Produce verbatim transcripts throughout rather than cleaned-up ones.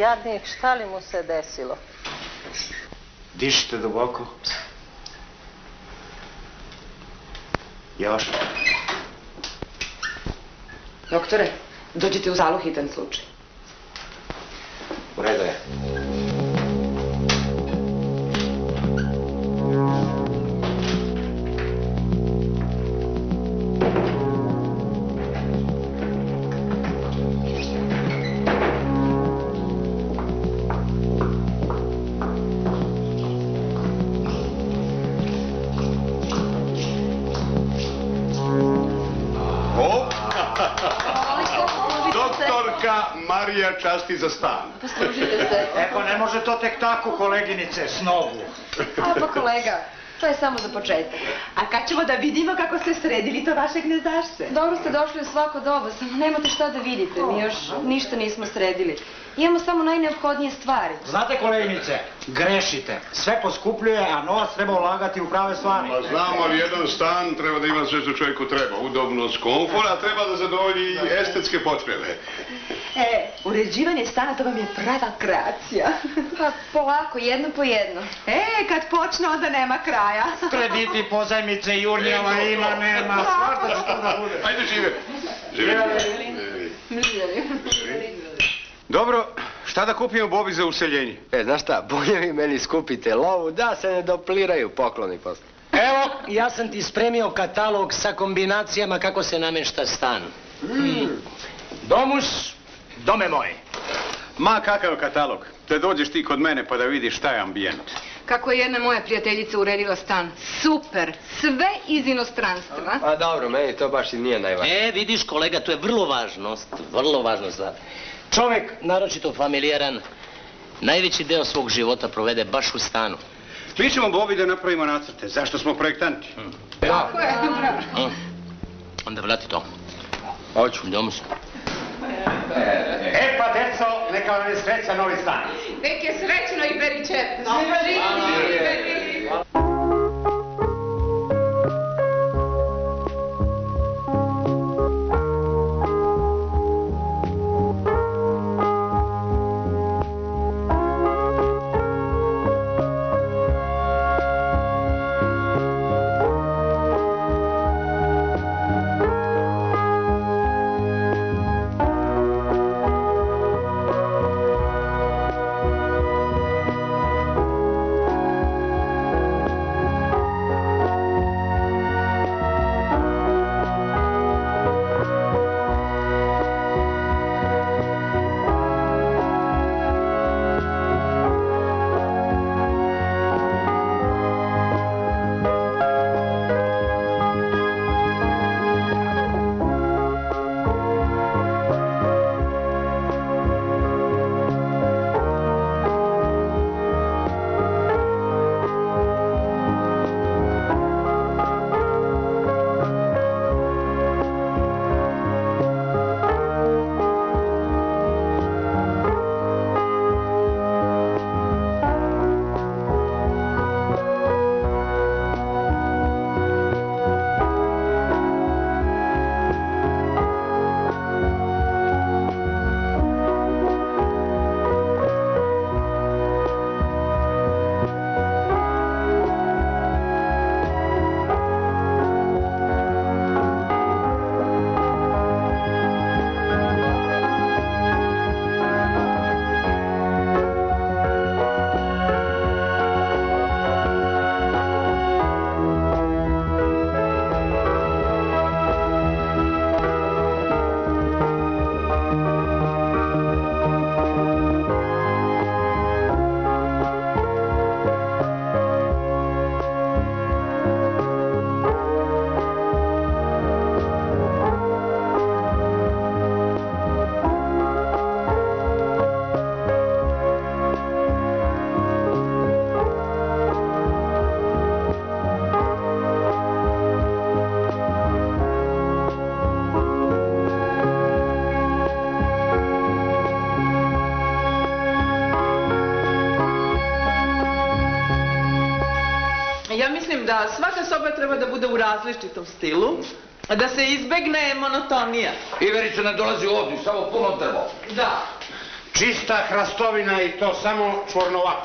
jadnik, šta li mu se desilo? Dišite duboko. Još. Doktore, dođite u zalu, hitan slučaj. U redu je. Marija, časti za stan. Poslužite se. Eko, ne može to tek tako, koleginice, s nogu. A pa kolega, to je samo za početak. A kad ćemo da vidimo kako ste sredili to vaše gnezdašce? Dobro ste došli u svako doba, samo nemate šta da vidite. Mi još ništa nismo sredili. Imamo samo najneophodnije stvari. Znate, koleginice, grešite. Sve poskupljuje, a novac treba ulagati u prave stvari. Pa znamo, ali jedan stan treba da ima sve što čovjeku treba. Udobnost, komfort, a treba da zadovolji estetske potrebe. E, uređivanje stana, to vam je prava kreacija. Pa polako, jedno po jedno. E, kad počne, onda nema kraja. Krediti, pozajmice, jurnjava ima, nema, svašta što da bude. Ajde, žive. Žive. Dobro, šta da kupimo Bobi za useljenje? E, znaš šta, bolje vi meni skupite lovu da se ne dopliraju pokloni posle. Evo, ja sam ti spremio katalog sa kombinacijama kako se namešta stan. Mm. Domus, dome moj. Ma, kakav katalog? Da dođeš ti kod mene pa da vidiš šta je ambijent. Kako je jedna moja prijateljica uredila stan. Super, sve iz inostranstva. Pa dobro, meni to baš i nije najvažnije. E, vidiš kolega, to je vrlo važno, vrlo važno stvar. Čovjek, naročito familijaran, najveći deo svog života provede baš u stanu. Mi ćemo, Bobi, da napravimo nacrte. Zašto smo projektanti? Mm. Tako je, dobro. Mm. Onda vrati to. Hoću. Idemo se. E pa, deco, neka vam je sreća novi stan. Nek je srećno i beričetno. Živjeli, živjeli. Ja mislim da svaka soba treba da bude u različitom stilu, da se izbegne monotonija. Iverica ne dolazi ovdje, samo puno drvo. Da. Čista hrastovina i to samo čvornovata.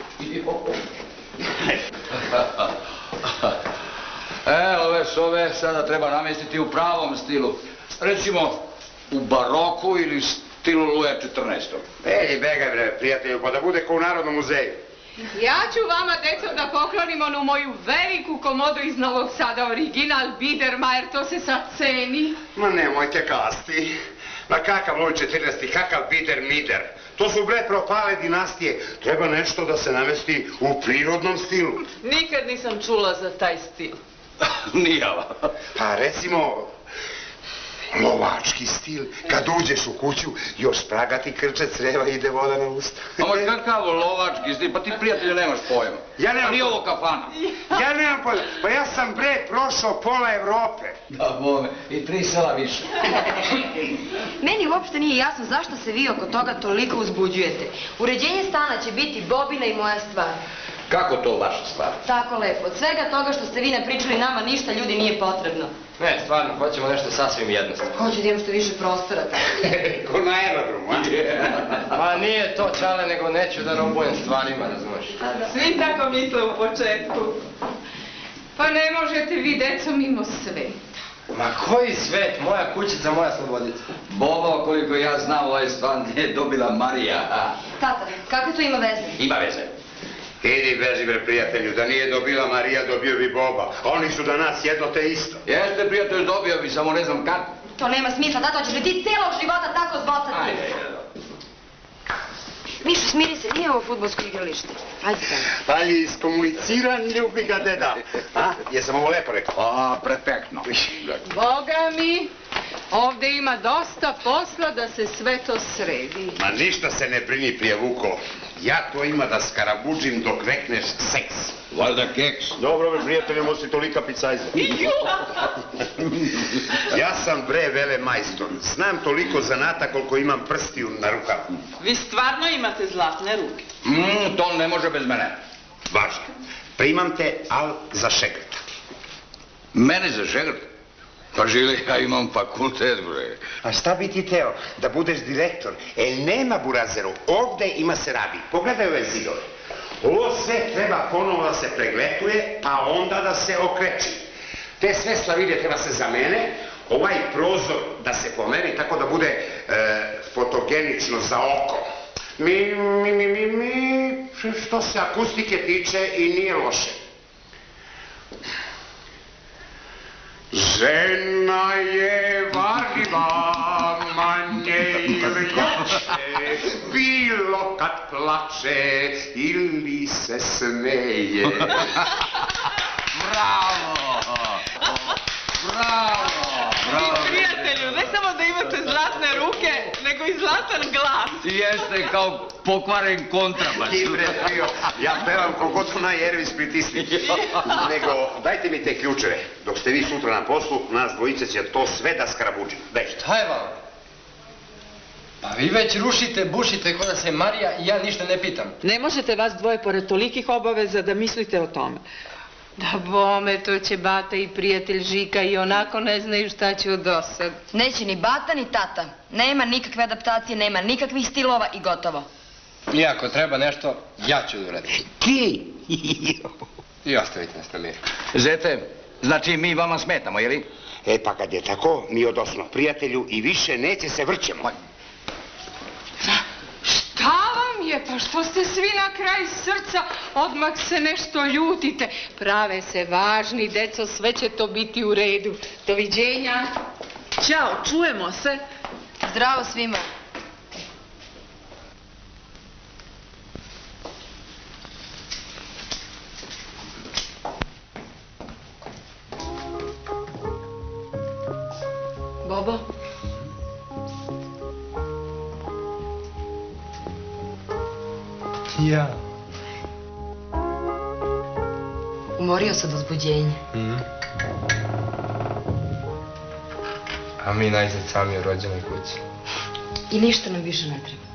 E, ove sove sada treba namestiti u pravom stilu. Recimo, u baroku ili stilu Luja četrnaestog. Ej, begaj bre, prijatelju, pa da bude kao u Narodnom muzeju. Ja ću vama, deco, da poklonim onu moju veliku komodu iz Novog Sada, original Biedermeier, to se sad ceni. Ma nemojte kasti. Ma kakav Luj četrnaesti, kakav Bider Mider. To su bre propale dinastije. Treba nešto da se namesti u prirodnom stilu. Nikad nisam čula za taj stil. Nijava. Pa recimo, lovački stil. Kad uđeš u kuću, još praga ti krče creva i ide voda na usta. Ama kakav lovački stil, pa ti prijatelju nemaš pojma. Ja nemam pa nije ovo kafana. Ja nemam pojma. Pa ja sam bre prošao pola Evrope. Da bome, i tri sela više. Meni uopšte nije jasno zašto se vi oko toga toliko uzbuđujete. Uređenje stana će biti Bobina i moja stvar. Kako to vaša stvar? Tako lepo. Od svega toga što ste vi napričali nama ništa ljudi nije potrebno. Ne, stvarno, hoćemo nešto sasvim jednostavno. Hoću da imam što više prostora. Ko na aerodromu, a? Pa nije to, Čale, nego neću da robujem stvarima, razumeš? Svi tako misle u početku. Pa ne možete vi, deco, mimo sveta. Ma koji svet? Moja kućica, moja slobodica. Bobo, koliko ja znam, ovaj stan je dobila Marija. Tata, kakve to ima veze? Ima veze. Idi beži bre prijatelju, da nije dobila Marija, dobio bi Boba. Oni su danas jedno te isto. Jeste prijatelj, dobio bi, samo ne znam kad. To nema smisla, tata, hoćeš li ti celog života tako zbocati? Ajde, ajde. Mišo, smiri se, nije ovo fudbalsko igralište. Ajde tamo. Ali iskomuniciran ljubi ga deda. A? Jesam ovo lepo rekao? A, perfektno. Boga mi, ovde ima dosta posla da se sve to sredi. Ma ništa se ne brini, prije Vuko. Ja to ima da skarabuđim dok rekneš seks. Valjda keks. Dobro, bre, prijatelju, mosi tolika picajza. Ja sam bre vele majstor. Znam toliko zanata koliko imam prstiju na rukama. Vi stvarno imate zlatne ruke? Mm, to ne može bez mene. Važno. Primam te, al za šegrta. Mene za šegrt? Pa Žile, ja imam fakultet, bre. A šta bi ti teo? Da budeš direktor? E, nema burazeru, ovde ima se radi. Pogledaj ove zidove. Ovo sve treba ponovo da se pregletuje, a onda da se okreči. Te sve slavine treba se zamene, ovaj prozor da se pomeri tako da bude e, fotogenično za oko. Mi, mi, mi, mi, mi, što se akustike tiče i nije loše. Žena je varljiva, manje ili jače, bilo kad plače ili se smeje. Bravo! Bravo! Vi, prijatelju, ne samo da imate zlatne ruke, nego i zlatan glas. Jeste kao pokvaren kontrabas. Ibre, trio, ja pevam kogod onaj Ervis pritisni. Nego, dajte mi te ključeve. Dok ste vi sutra na poslu, nas dvojice će to sve da skrabuđi. Daj. Šta je vam? Pa vi već rušite, bušite ko da se Marija i ja ništa ne pitam. Ne možete vas dvoje pored tolikih obaveza da mislite o tome. Da bome, to će bata i prijatelj Žika i onako ne znaju šta će od dosad. Neće ni bata ni tata. Nema nikakve adaptacije, nema nikakvih stilova i gotovo. I ako treba nešto, ja ću da uradim. Ti? I ostavite nas na mir. Zete, znači mi vama smetamo, jeli? E pa kad je tako, mi odosno prijatelju i više neće se vrćemo. Šta vam je? Pa što ste svi na kraj srca? Odmah se nešto ljutite. Prave se važni, deco, sve će to biti u redu. Doviđenja. Ćao, čujemo se. Zdravo svima. Bobo? Ja. Umorio se od uzbuđenja. Mm. A mi najzad sami u rođenoj kući. I ništa nam više ne treba.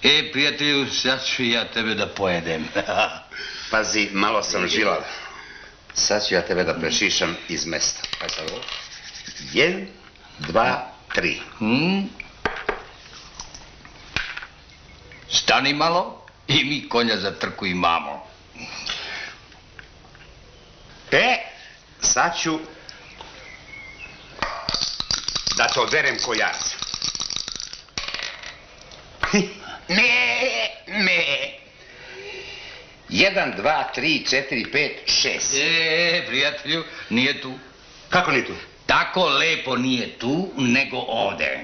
E, prijatelju, sad ću ja tebe da pojedem. Pazi, malo sam žilav. Sad ću ja tebe da prešišam iz mesta. Pa sad ovo. Jedan, dva, tri. Hmm? Stani malo i mi konja za trku imamo. E, sad ću da te oderem ko jarca. Ne, ne. Jedan, dva, tri, četiri, pet, šest. E, prijatelju, nije tu. Kako nije tu? Tako lepo nije tu, nego ovde.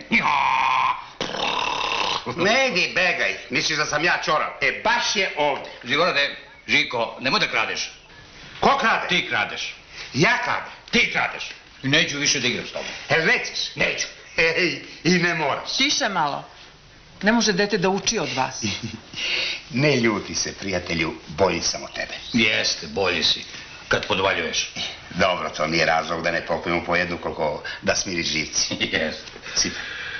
Ne idi, begaj. Misliš da sam ja čorav? E, baš je ovde. Žigorade, Žiko, nemoj da kradeš. Ko krade? Ti kradeš. Ja kradem. Ti kradeš. I neću više da igram s tobom. E, nećeš? Neću. Ej, i ne moraš. Tiše malo. Ne može dete da uči od vas. Ne ljuti se, prijatelju, bolji sam od tebe. Jeste, bolji si. Kad podvaljuješ. Dobro, to nije razlog da ne popijemo po jednu koliko da smiri živci. Jeste. Sipaj.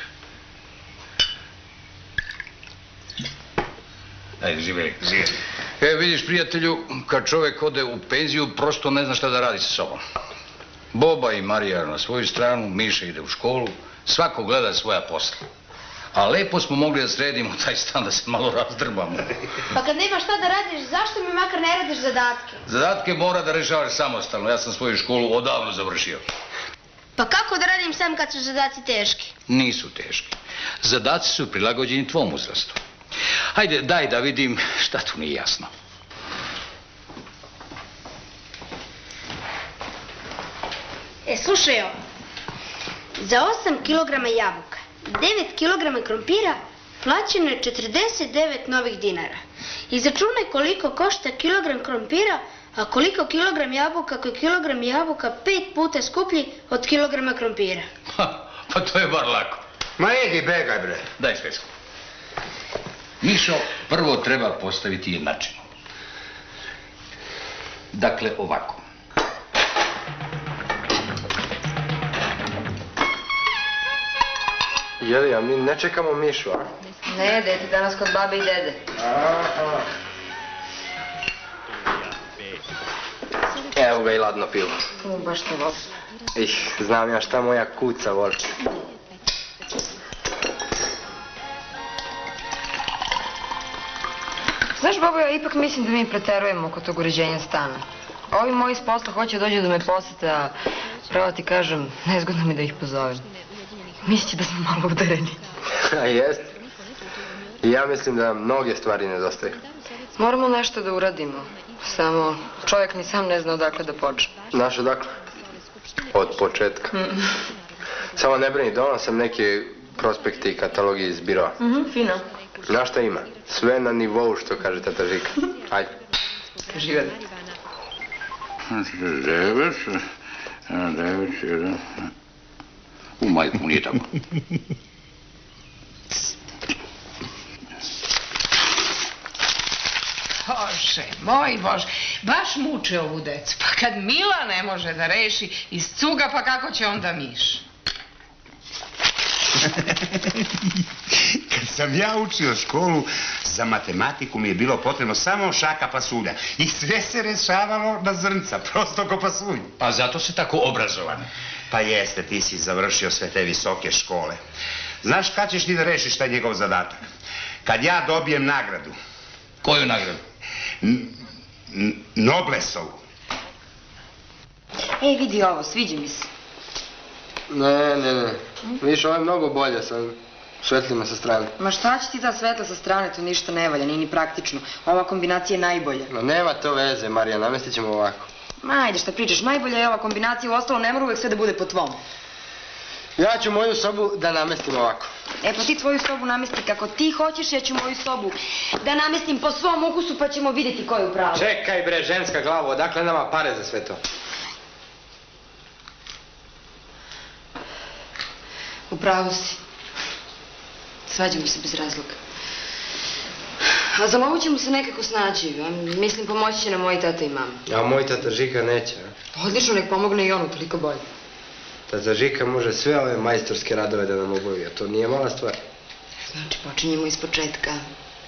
Ajde, živjeli. Živjeli. E, vidiš, prijatelju, kad čovjek ode u penziju, prosto ne zna šta da radi sa sobom. Boba i Marija na svoju stranu, Miša ide u školu, svako gleda svoja posla. A lepo smo mogli da sredimo taj stan da se malo razdrbamo. Pa kad nemaš šta da radiš, zašto mi makar ne radiš zadatke? Zadatke mora da rešavaš samostalno. Ja sam svoju školu odavno završio. Pa kako da radim sam kad su zadaci teški? Nisu teški. Zadaci su prilagođeni tvom uzrastu. Hajde, daj da vidim šta tu nije jasno. E, slušaj ovo. Za osam kilograma jabuka, devet kilograma krompira, plaćeno je četrdeset devet novih dinara. Izračunaj koliko košta kilogram krompira, a koliko kilogram jabuka, ako je kilogram jabuka pet puta skuplji od kilograma krompira. Ha, pa to je bar lako. Ma idi, begaj, bre. Daj svesku. Mišo, prvo treba postaviti jednačinu. Dakle, ovako. Jeli, a mi ne čekamo Mišu, a? Ne, dete danas kod babe i dede. Aha. Evo ga i ladno pivo. U, baš to voli. Ih, znam ja šta moja kuca voli. Znaš, babo, ja ipak mislim da mi preterujemo oko tog uređenja stana. Ovi moji s posla hoće dođu da me posete, a pravo ti kažem, nezgodno mi da ih pozovem. Misliće da smo malo udareni. A jest. I ja mislim da mnoge stvari nedostaju. Moramo nešto da uradimo. Samo čovjek ni sam ne zna odakle da počne. Znaš odakle? Od početka. Mm. Samo ne brini, donao sam neke prospekte i katalogi iz biroa. Mhm, fino. Znaš šta ima? Sve na nivou, što kaže tata Žika. Ajde. Živjeli. Devet, devet, jedan... U majku, nije tako. Bože, moj Bože, baš muče ovu decu. Pa kad Mila ne može da reši iz cuga, pa kako će onda Miš? Kad sam ja učio školu, za matematiku mi je bilo potrebno samo šaka pasulja. I sve se rešavalo na zrnca, prosto ko pasulj. Pa zato si tako obrazovan. Pa jeste, ti si završio sve te visoke škole. Znaš kad ćeš ti da rešiš taj njegov zadatak? Kad ja dobijem nagradu. Koju nagradu? Noblesovu. Ej, vidi ovo, sviđa mi se. Ne, ne, ne. Viš, ovo je mnogo bolje sa svetlima sa strane. Ma šta će ti ta svetla sa strane, to ništa ne valja, nije ni praktično. Ova kombinacija je najbolja. No nema to veze, Marija, namestit ćemo ovako. Ma ajde, šta pričaš, najbolja je ova kombinacija, u ostalo ne mora uvek sve da bude po tvom. Ja ću moju sobu da namestim ovako. E pa ti tvoju sobu namesti kako ti hoćeš, ja ću moju sobu da namestim po svom ukusu pa ćemo vidjeti ko je u pravu. Čekaj bre, ženska glavo, odakle nama pare za sve to? U pravu si. Svađamo se bez razloga. A za mogu ćemo se nekako snaći. Mislim, pomoći će nam moji tata i mama. A moj tata Žika neće, a? Odlično, nek pomogne i onu, toliko bolje. Tata Žika može sve ove majstorske radove da nam obavi, a to nije mala stvar. Znači, počinjemo iz početka.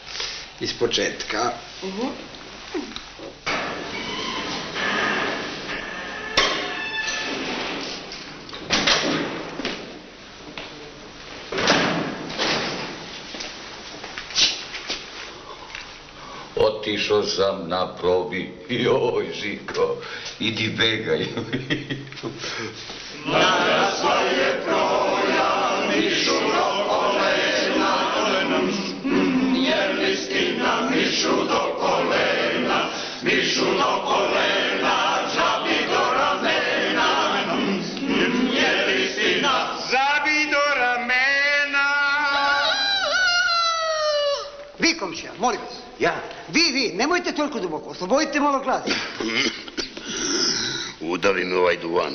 iz početka. Otišao sam na probi, joj, Žiko, idi begaj. Narasla je proja, mišu do kolena, jer listina mišu do kolena, mišu do kolena, žabi do ramena, jer listina žabi do ramena. Vi, komšija, molim vas. Ja? Vi, vi, nemojte toliko duboko, oslobodite malo glas. Udavi mi ovaj duvan.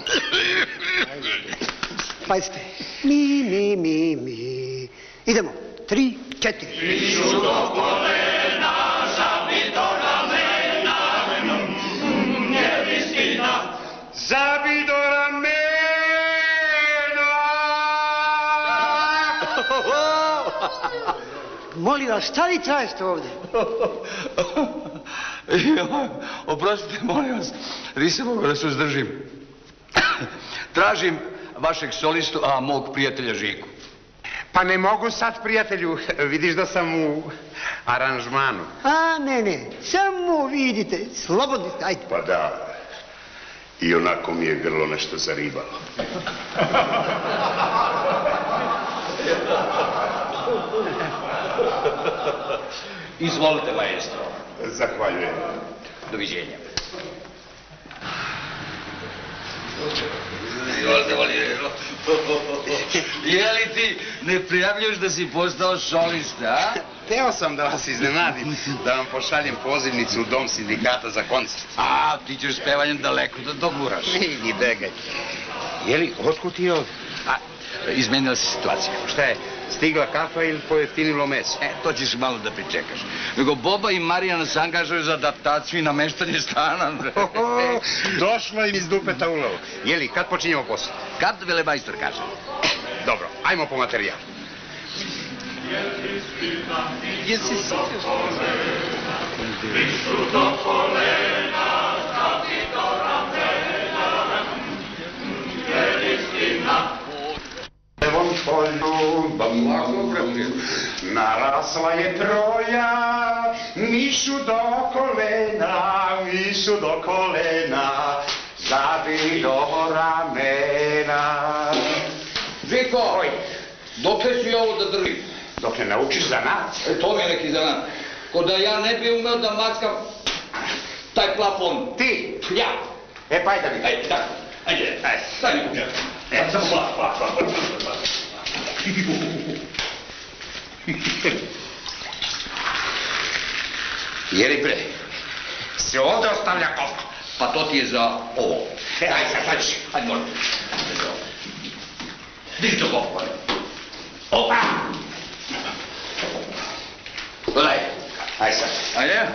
Pazite. Mi, mi, mi, mi. Idemo. Tri, četiri. Mišu do kolena, žabi do ramena, jer listina žabi do ramena. Molim vas, šta vi tražite ovdje? Oprostite, molim vas, nisam mogao da se uzdržim. Tražim vašeg solistu, a mog prijatelja Žiku. Pa ne mogu sad, prijatelju, vidiš da sam u aranžmanu. A, ne, ne, samo vi idite, slobodni ste, ajde. Pa da, i onako mi je grlo nešto zaribalo. Izvolite, maestro. Zahvaljujem. Doviđenja. Izvolite, Valijero. Je li ti ne prijavljuš da si postao solista, a? Teo sam da vas iznenadim, da vam pošaljem pozivnicu u dom sindikata za koncert. A, ti ćeš s pevanjem daleko da doguraš. Idi, begaj. Je li, otkud ti ovdje? A, izmenila se situacija. Šta je, stigla kafa ili pojeftinilo meso? E, to ćeš malo da pričekaš. Nego Boba i Marijana se angažuju za adaptaciju i nameštanje stana. Došlo im iz dupeta u lovu. Je li, kad počinjemo posao? Kad velemajstor kaže? Dobro, ajmo po materijal. Jesi mišu do kolena, žabi do ramena, jer listina Evom polju, narasla je troja, mišu do kolena, mišu do kolena, žabi do ramena. Žiko, dokle ću ja ovo da držim? Dok ne naučiš zanat. E, to mi je neki zanat. Ko da ja ne bi umeo da mackam taj plafon. Ti? Ja. E, pa ajde mi. Ajde, tako. Ajde, ajde. Staj mi kućer. E, samo plaf, plaf, plaf, plaf. Jeli bre, se ovdje ostavlja kofa. Pa to ti je za ovo. E, ajde sad, sad ću. Ajde, molim. Diži to kofu, ajde. Opa! Gledaj, ajde sad. Ajde.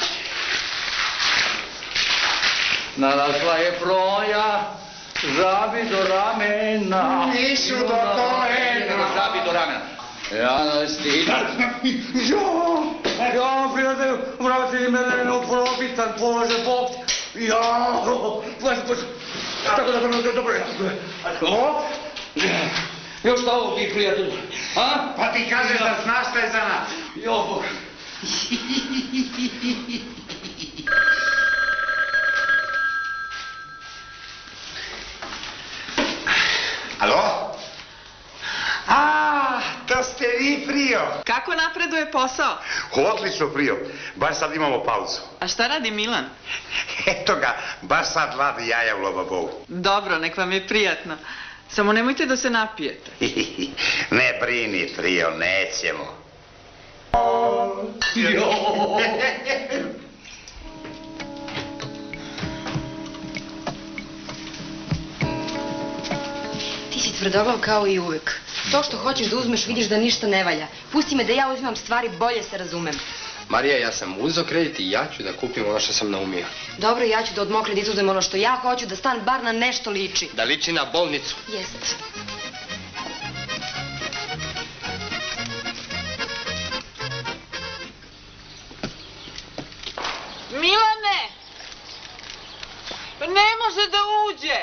Narasla je proja, žabi do ramena. Mišu do kolena. Žabi do ramena. Ja ne stina. Jo, jo, prijatelju, vrati mene u probitan položaj pop. Jo, plaši, plaši. Tako da, dobro, dobro. O? Još šta ovo ti, prijatelju? A? Pa ti kažeš da znaš šta je zanat. Jo, Bog. Alo? A, to ste vi, Prio. Kako napreduje posao? Odlično, Prio. Baš sad imamo pauzu. A šta radi Milan? Eto ga, baš sad ladi jaja u lobabovu. Dobro, nek vam je prijatno. Samo nemojte da se napijete. Ne brini, Prio, nećemo. Ti si tvrdoglav kao i uvek. To što hoćeš da uzmeš vidiš da ništa ne valja. Pusti me da ja uzimam stvari, bolje se razumem. Marija, ja sam uzeo kredit i ja ću da kupim ono što sam naumio. Dobro, ja ću da od mog kredita uzem ono što ja hoću, da stan bar na nešto liči. Da liči na bolnicu. Jest. Milane! Pa ne može da uđe!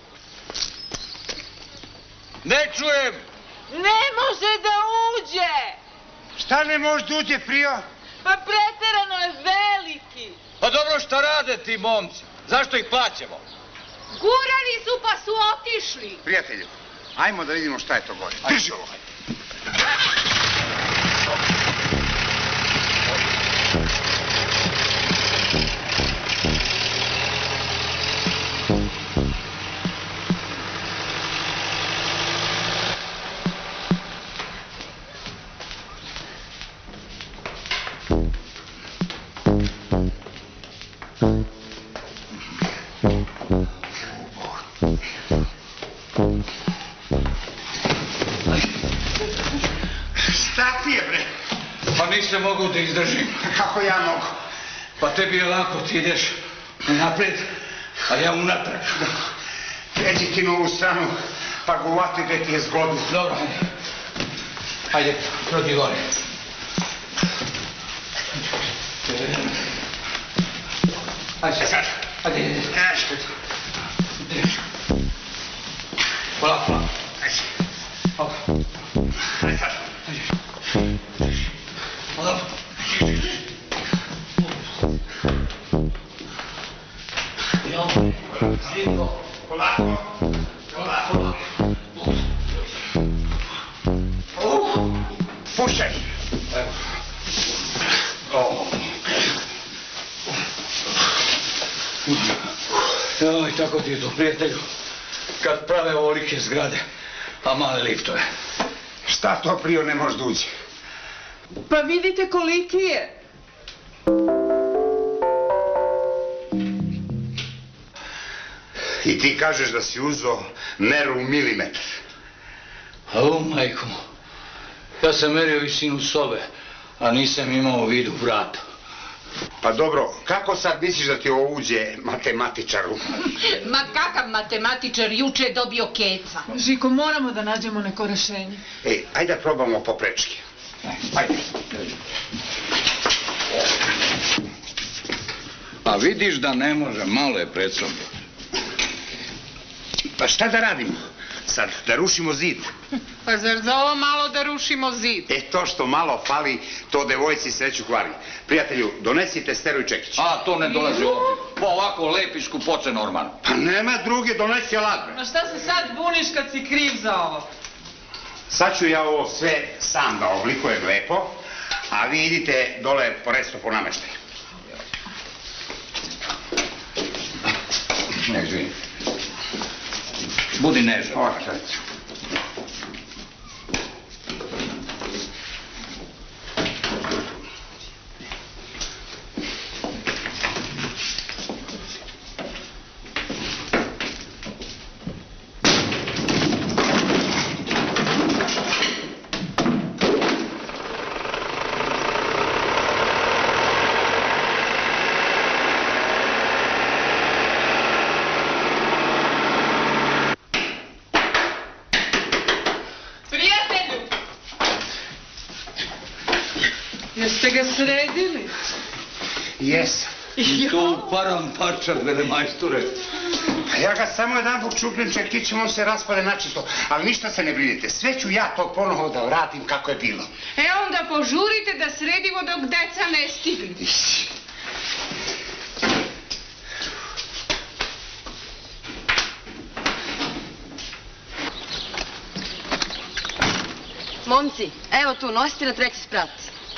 Ne čujem! Ne može da uđe! Šta ne može da uđe, Prio? Pa preterano je veliki! Pa dobro, šta rade ti momci? Zašto ih plaćamo? Gurali su pa su otišli! Prijatelju, ajmo da vidimo šta je to gore. Drži ovo. Šta ti je, bre? Pa nisam mogu da izdržim. Kako ja mogu? Pa tebi je lako, ti ideš napred, a ja unatrag. Pređi ti na ovu stranu, pa go uvati gde ti je zgodno. Dobro, ajde. Ajde, proti gore. Ajde sad. Ajde, ajde. Ajde. Polako, polako. Ajde. Polako. Ajde sad. Polako. Polako. Polako. Pušaj. Joj, tako ti je to, prijatelju, kad prave ovolike zgrade, a male liftove. Šta to, Prio, ne može da uđe? Pa vidite koliki je. I ti kažeš da si uzeo meru u milimetar. A o, majko, ja sam merio visinu sobe, a nisam imao u vidu vrata. Pa dobro, kako sad misliš da ti ovo uđe matematičaru? Ma kakav matematičar, juče je dobio keca. Žiko, moramo da nađemo neko rešenje. Ej, ajde da probamo po prečke. Ajde. A vidiš da ne može, malo je pred sobom. Pa šta da radimo? Sad, da rušimo zid. Pa zar za ovo malo da rušimo zid? E, to što malo fali, to devojci sreću kvari. Prijatelju, donesi testeru i čekić. A, to ne dolazi ovdje. Pa ovako lepi skupoce normalno. Pa nema druge, donesi alat. Ma šta se sad buniš kad si kriv za ovo? Sad ću ja ovo sve sam da oblikujem lepo, a vi idite dole po resto po nameštaj. Ne, izvini. Budi nežan. Ovo, čekiću. Jeste ga sredili? Jesam. I to uparam parčak, vele majstore. Ja ga samo jedan put čupnem čekićem, on se raspade načisto. Ali ništa se ne brinite, sve ću ja to ponovo da vratim kako je bilo. E onda požurite da sredimo dok deca ne stignu. Momci, evo tu, nosite na treći sprat.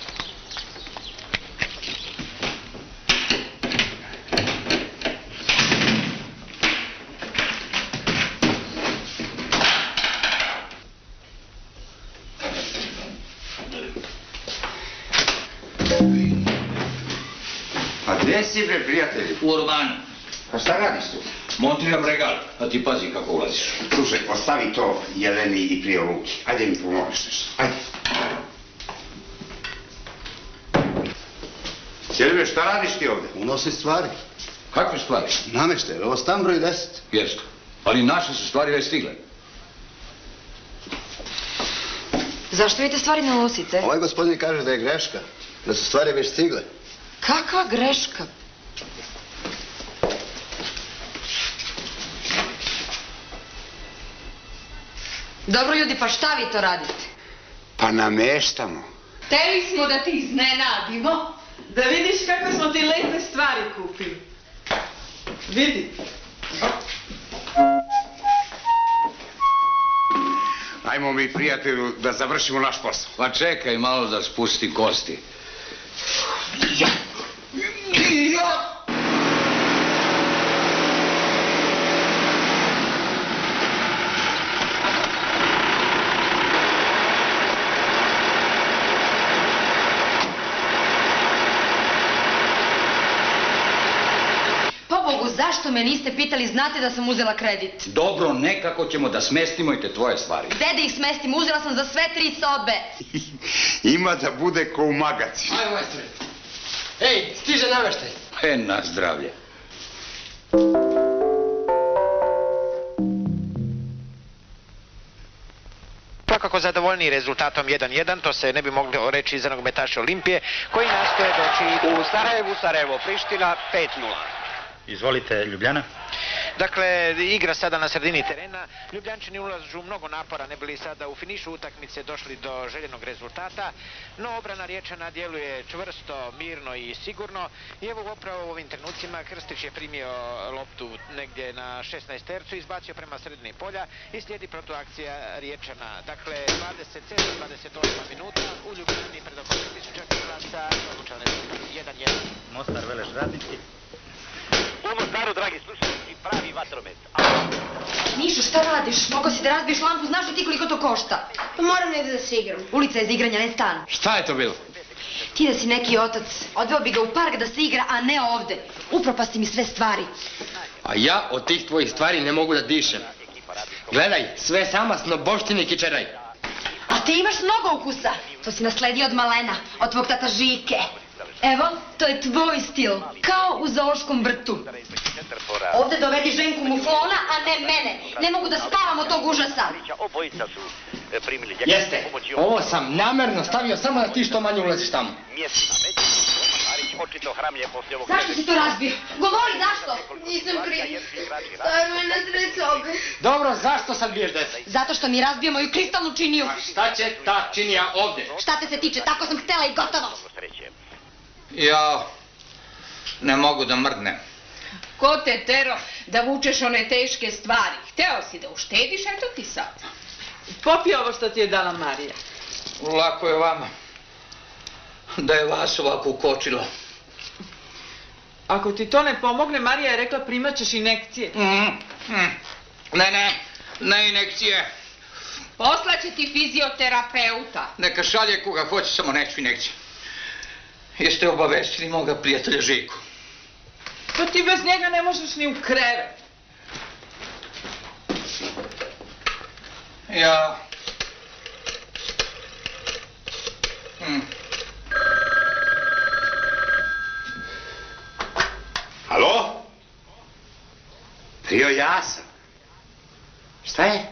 A gde si, bre, prijatelji? U Orbanu. Pa šta radiš tu? Montiram regal, a ti pazi kako ulaziš. Slušaj, ostavi to Jeleni i Prio Luki. Ajde mi pomogliš nešto. Ajde. Jelime, šta radiš ti ovde? Unosi stvari. Kakve stvari? Nameštaj, ovo stan broj deset. Jeste. Ali naše su stvari već stigle. Zašto vi te stvari ne nosite? Ovaj gospodin kaže da je greška, da su stvari već stigle. Kakva greška? Dobro ljudi, pa šta vi to radite? Pa nameštamo. Hteli smo da ti iznenadimo. Da vidiš kako smo ti lepe stvari kupili. Vidi. Ajmo mi, prijatelju, da završimo naš posao. Pa čekaj malo da spusti kosti. Ja. Ja. Zašto me niste pitali, znate da sam uzela kredit? Dobro, nekako ćemo da smestimo i te tvoje stvari. Gde da ih smestim? Uzela sam za sve tri sobe. Ima da bude ko u magacinu. Ajmo, majstore. Ej, stiže nameštaj. E, na zdravlje. Svakako zadovoljniji rezultatom jedan jedan, to se ne bi moglo reći za nogometaše Olimpije, koji nastoje doći u Sarajevu, Sarajevo, Priština, pet nula. Izvolite, Ljubljana. Dakle, igra sada na sredini terena. Ljubljančani ulažu mnogo napora, ne bili sada u finišu utakmice došli do željenog rezultata, no obrana Riječana djeluje čvrsto, mirno i sigurno. I evo upravo u ovim trenucima Krstić je primio loptu negdje na šesnaestercu, izbacio prema sredini polja i slijedi protuakcija Riječana. Dakle, dvadeset sedma dvadeset osma minuta u Ljubljani pred oko tisuća gledalaca odlučan rezultat jedan jedan. Mostar, Veleš, Radnički. U Mostaru, dragi slušalci, pravi vatromet. Mišo, šta radiš? Mogao si da razbiješ lampu, znaš li ti koliko to košta? Pa moram negdje da se igram. Ulica je za igranje, ne stan. Šta je to bilo? Ti da si neki otac, odveo bi ga u park da se igra, a ne ovde. Upropasti mi sve stvari. A ja od tih tvojih stvari ne mogu da dišem. Gledaj, sve sama snoboštine kičeraj. A ti imaš mnogo ukusa. To si nasledio od malena, od tvog tata Žike. Evo, to je tvoj stil, kao u zoološkom vrtu. Ovde dovedi ženku muflona, a ne mene. Ne mogu da spavam od tog užasa. Obojica su primili... Jeste, ovo sam namerno stavio samo da ti što manje ulaziš tamo. Mjestima već, Marić očito hramlje poslije ovog... Zašto si to razbio? Govori zašto? Nisam kriv. Stavio me na sred sobe. Dobro, zašto sad biješ deca? Zato što mi razbio moju kristalnu činiju. A šta će ta činija ovde? Šta te se tiče, tako sam htela i gotovo. Ja ne mogu da mrdnem. Ko te tero da vučeš one teške stvari? Hteo si da uštediš, eto ti sad. Popi ovo što ti je dala Marija. Lako je vama. Da je vas ovako ukočilo. Ako ti to ne pomogne, Marija je rekla primat ćeš injekcije. Mm, mm. Ne, ne, ne injekcije. Poslaće ti fizioterapeuta. Neka šalje koga hoće, samo neću injekcije. Jeste obavestili moga prijatelja Žiku? Pa ti bez njega ne možeš ni u krevet. Ja... Hmm. Alo? Prio, ja sam. Šta je?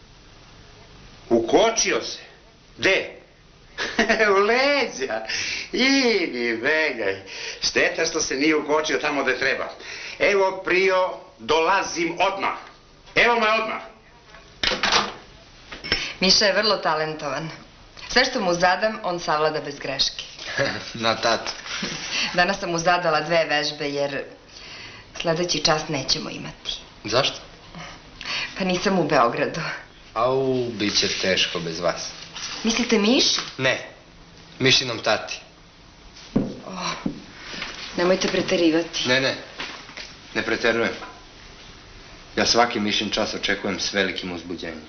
Ukočio se. Gde? U leđa. Idi, begaj. Šteta što se nije ukočio tamo gde treba. Evo, Prio, dolazim odmah. Evo me odmah. Miša je vrlo talentovan. Sve što mu zadam, on savlada bez greške. Na tatu. Danas sam mu zadala dve vežbe, jer sledeći čas nećemo imati. Zašto? Pa nisam u Beogradu. Au, bit će teško bez vas. Mislite Miši? Ne, Mišinom tati. Oh, nemojte preterivati. Ne, ne, ne preterujem. Ja svaki Mišin čas očekujem s velikim uzbuđenjem.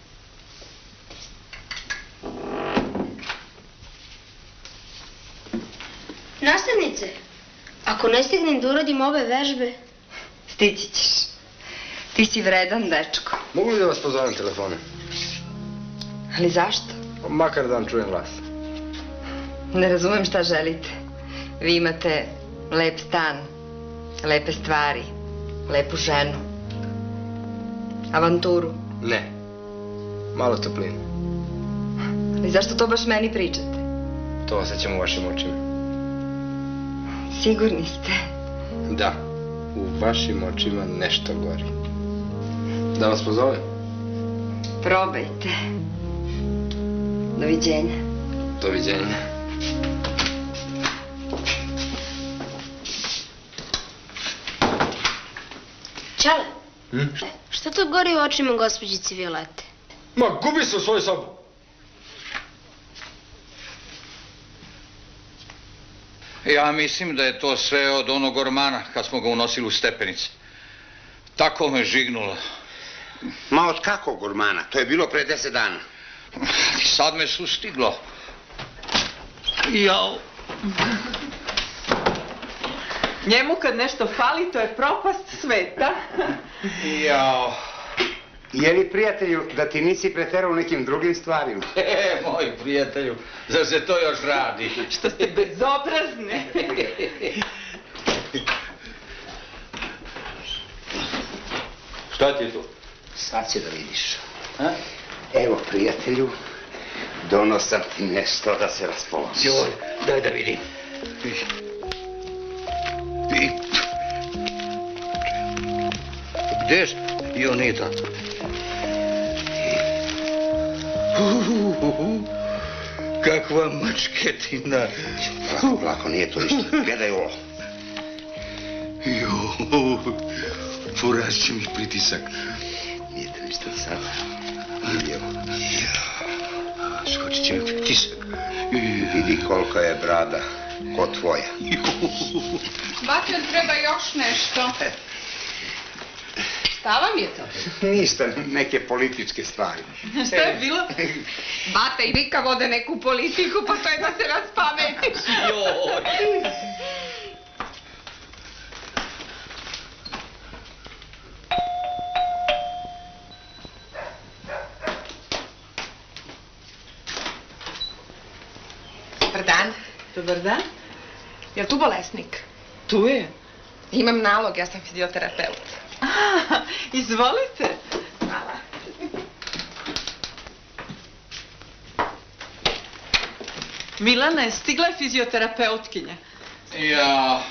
Nastavnice, ako ne stignem da uradim ove vežbe... Stići ćeš. Ti si vredan, dečko. Mogu li da vas pozovem telefonom? Ali zašto? Makar da vam čujem glas. Ne razumem šta želite. Vi imate lep stan, lepe stvari, lepu ženu. Avanturu. Ne, malo topline. Ali zašto to baš meni pričate? To osjećam u vašim očima. Sigurni ste? Da, u vašim očima nešto gori. Da vas pozovem? Probajte. Doviđenja. Doviđenja. Čale, šta to gori u očima gospođici Violete? Ma, gubi se u svoju sobu. Ja mislim da je to sve od onog ormana kad smo ga unosili u stepenice. Tako me žignulo. Ma od kakvog ormana? To je bilo pre deset dana. I sad me sustiglo. Jao. Njemu kad nešto fali, to je propast sveta. Jao. Je li, prijatelju, da ti nisi preterao u nekim drugim stvarima? E, moj prijatelju, zar se to još radi? Što ste bezobrazni. Šta ti je to? Sad će da vidiš. Evo, prijatelju, donosam ti nešto da se raspoložiš. Joj, daj da vidim. Gde je? Jo, nije to. Kakva mačketina. Lako, lako, nije to ništa. Gledaj ovo. Jo, porast će mi pritisak. Nije to ništa sad. Vidi ovo. Skočit će mi pritisak. Vidi koliko je brada ko tvoja. Batel, treba još nešto. Šta vam je to? Ništa, neke političke stvari. Šta je bilo? Bata i Vika vode neku politiku, pa to je da se raspametiš. Joj. Dobar dan. Dobar dan. Je li tu bolesnik? Tu je. Imam nalog, ja sam fizioterapeut. A, izvolite. Hvala. Milana je stigla je fizioterapeutkinja. Ja.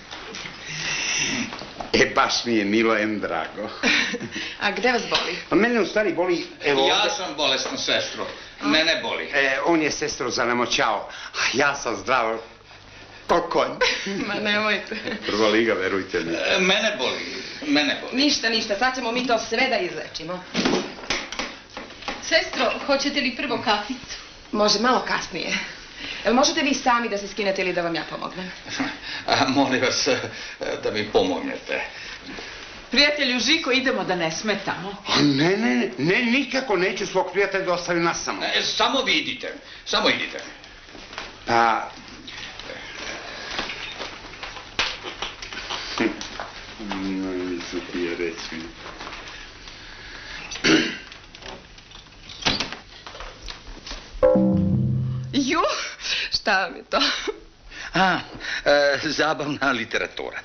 E, baš mi je milo em drago. A gde vas boli? A mene u stvari boli, evo Ja ovde. sam bolesna, sestro. Mene boli. E, on je, sestro, zanamoćao. A ja sam zdrav. Ko konj. Ma nemojte. Prva liga, verujte mi. E, Mene boli, mene boli. Ništa, ništa, sad ćemo mi to sve da izlečimo. Sestro, hoćete li prvo kaficu? Može, malo kasnije. Jel možete vi sami da se skinete ili da vam ja pomognem? A, molim vas da mi pomognete. Prijatelju Žiko, idemo da ne smetamo. A ne, ne, ne, ne, nikako neću svog prijatelja da ostavim nas samo. E, samo vi idite, samo idite. Pa... No, nisu ti je reći. Ju, šta vam je to? A, e, zabavna literatura.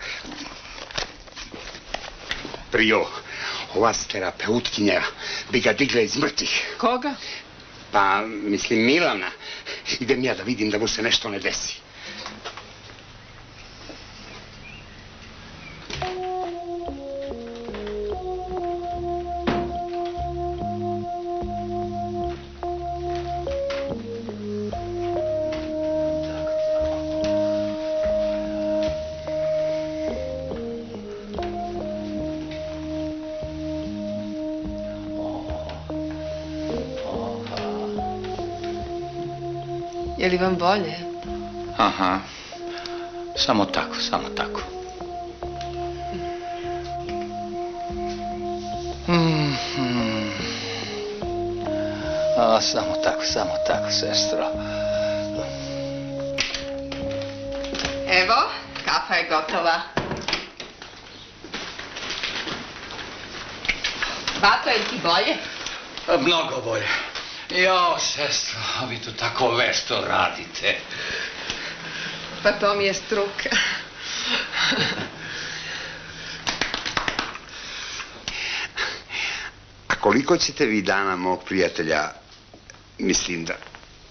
Prio, ova terapeutkinja bi ga digla iz mrtvih. Koga? Pa, mislim, Milana. Idem ja da vidim da mu se nešto ne desi. Je li vam bolje? Aha, samo tako, samo tako. Mm -hmm. A, samo tako, samo tako, sestro. Evo, kafa je gotova. Bato, je li ti bolje? Mnogo bolje. Jao, sestro, a vi to tako vešto radite. Pa to mi je struka. A koliko ćete vi dana mog prijatelja, mislim da...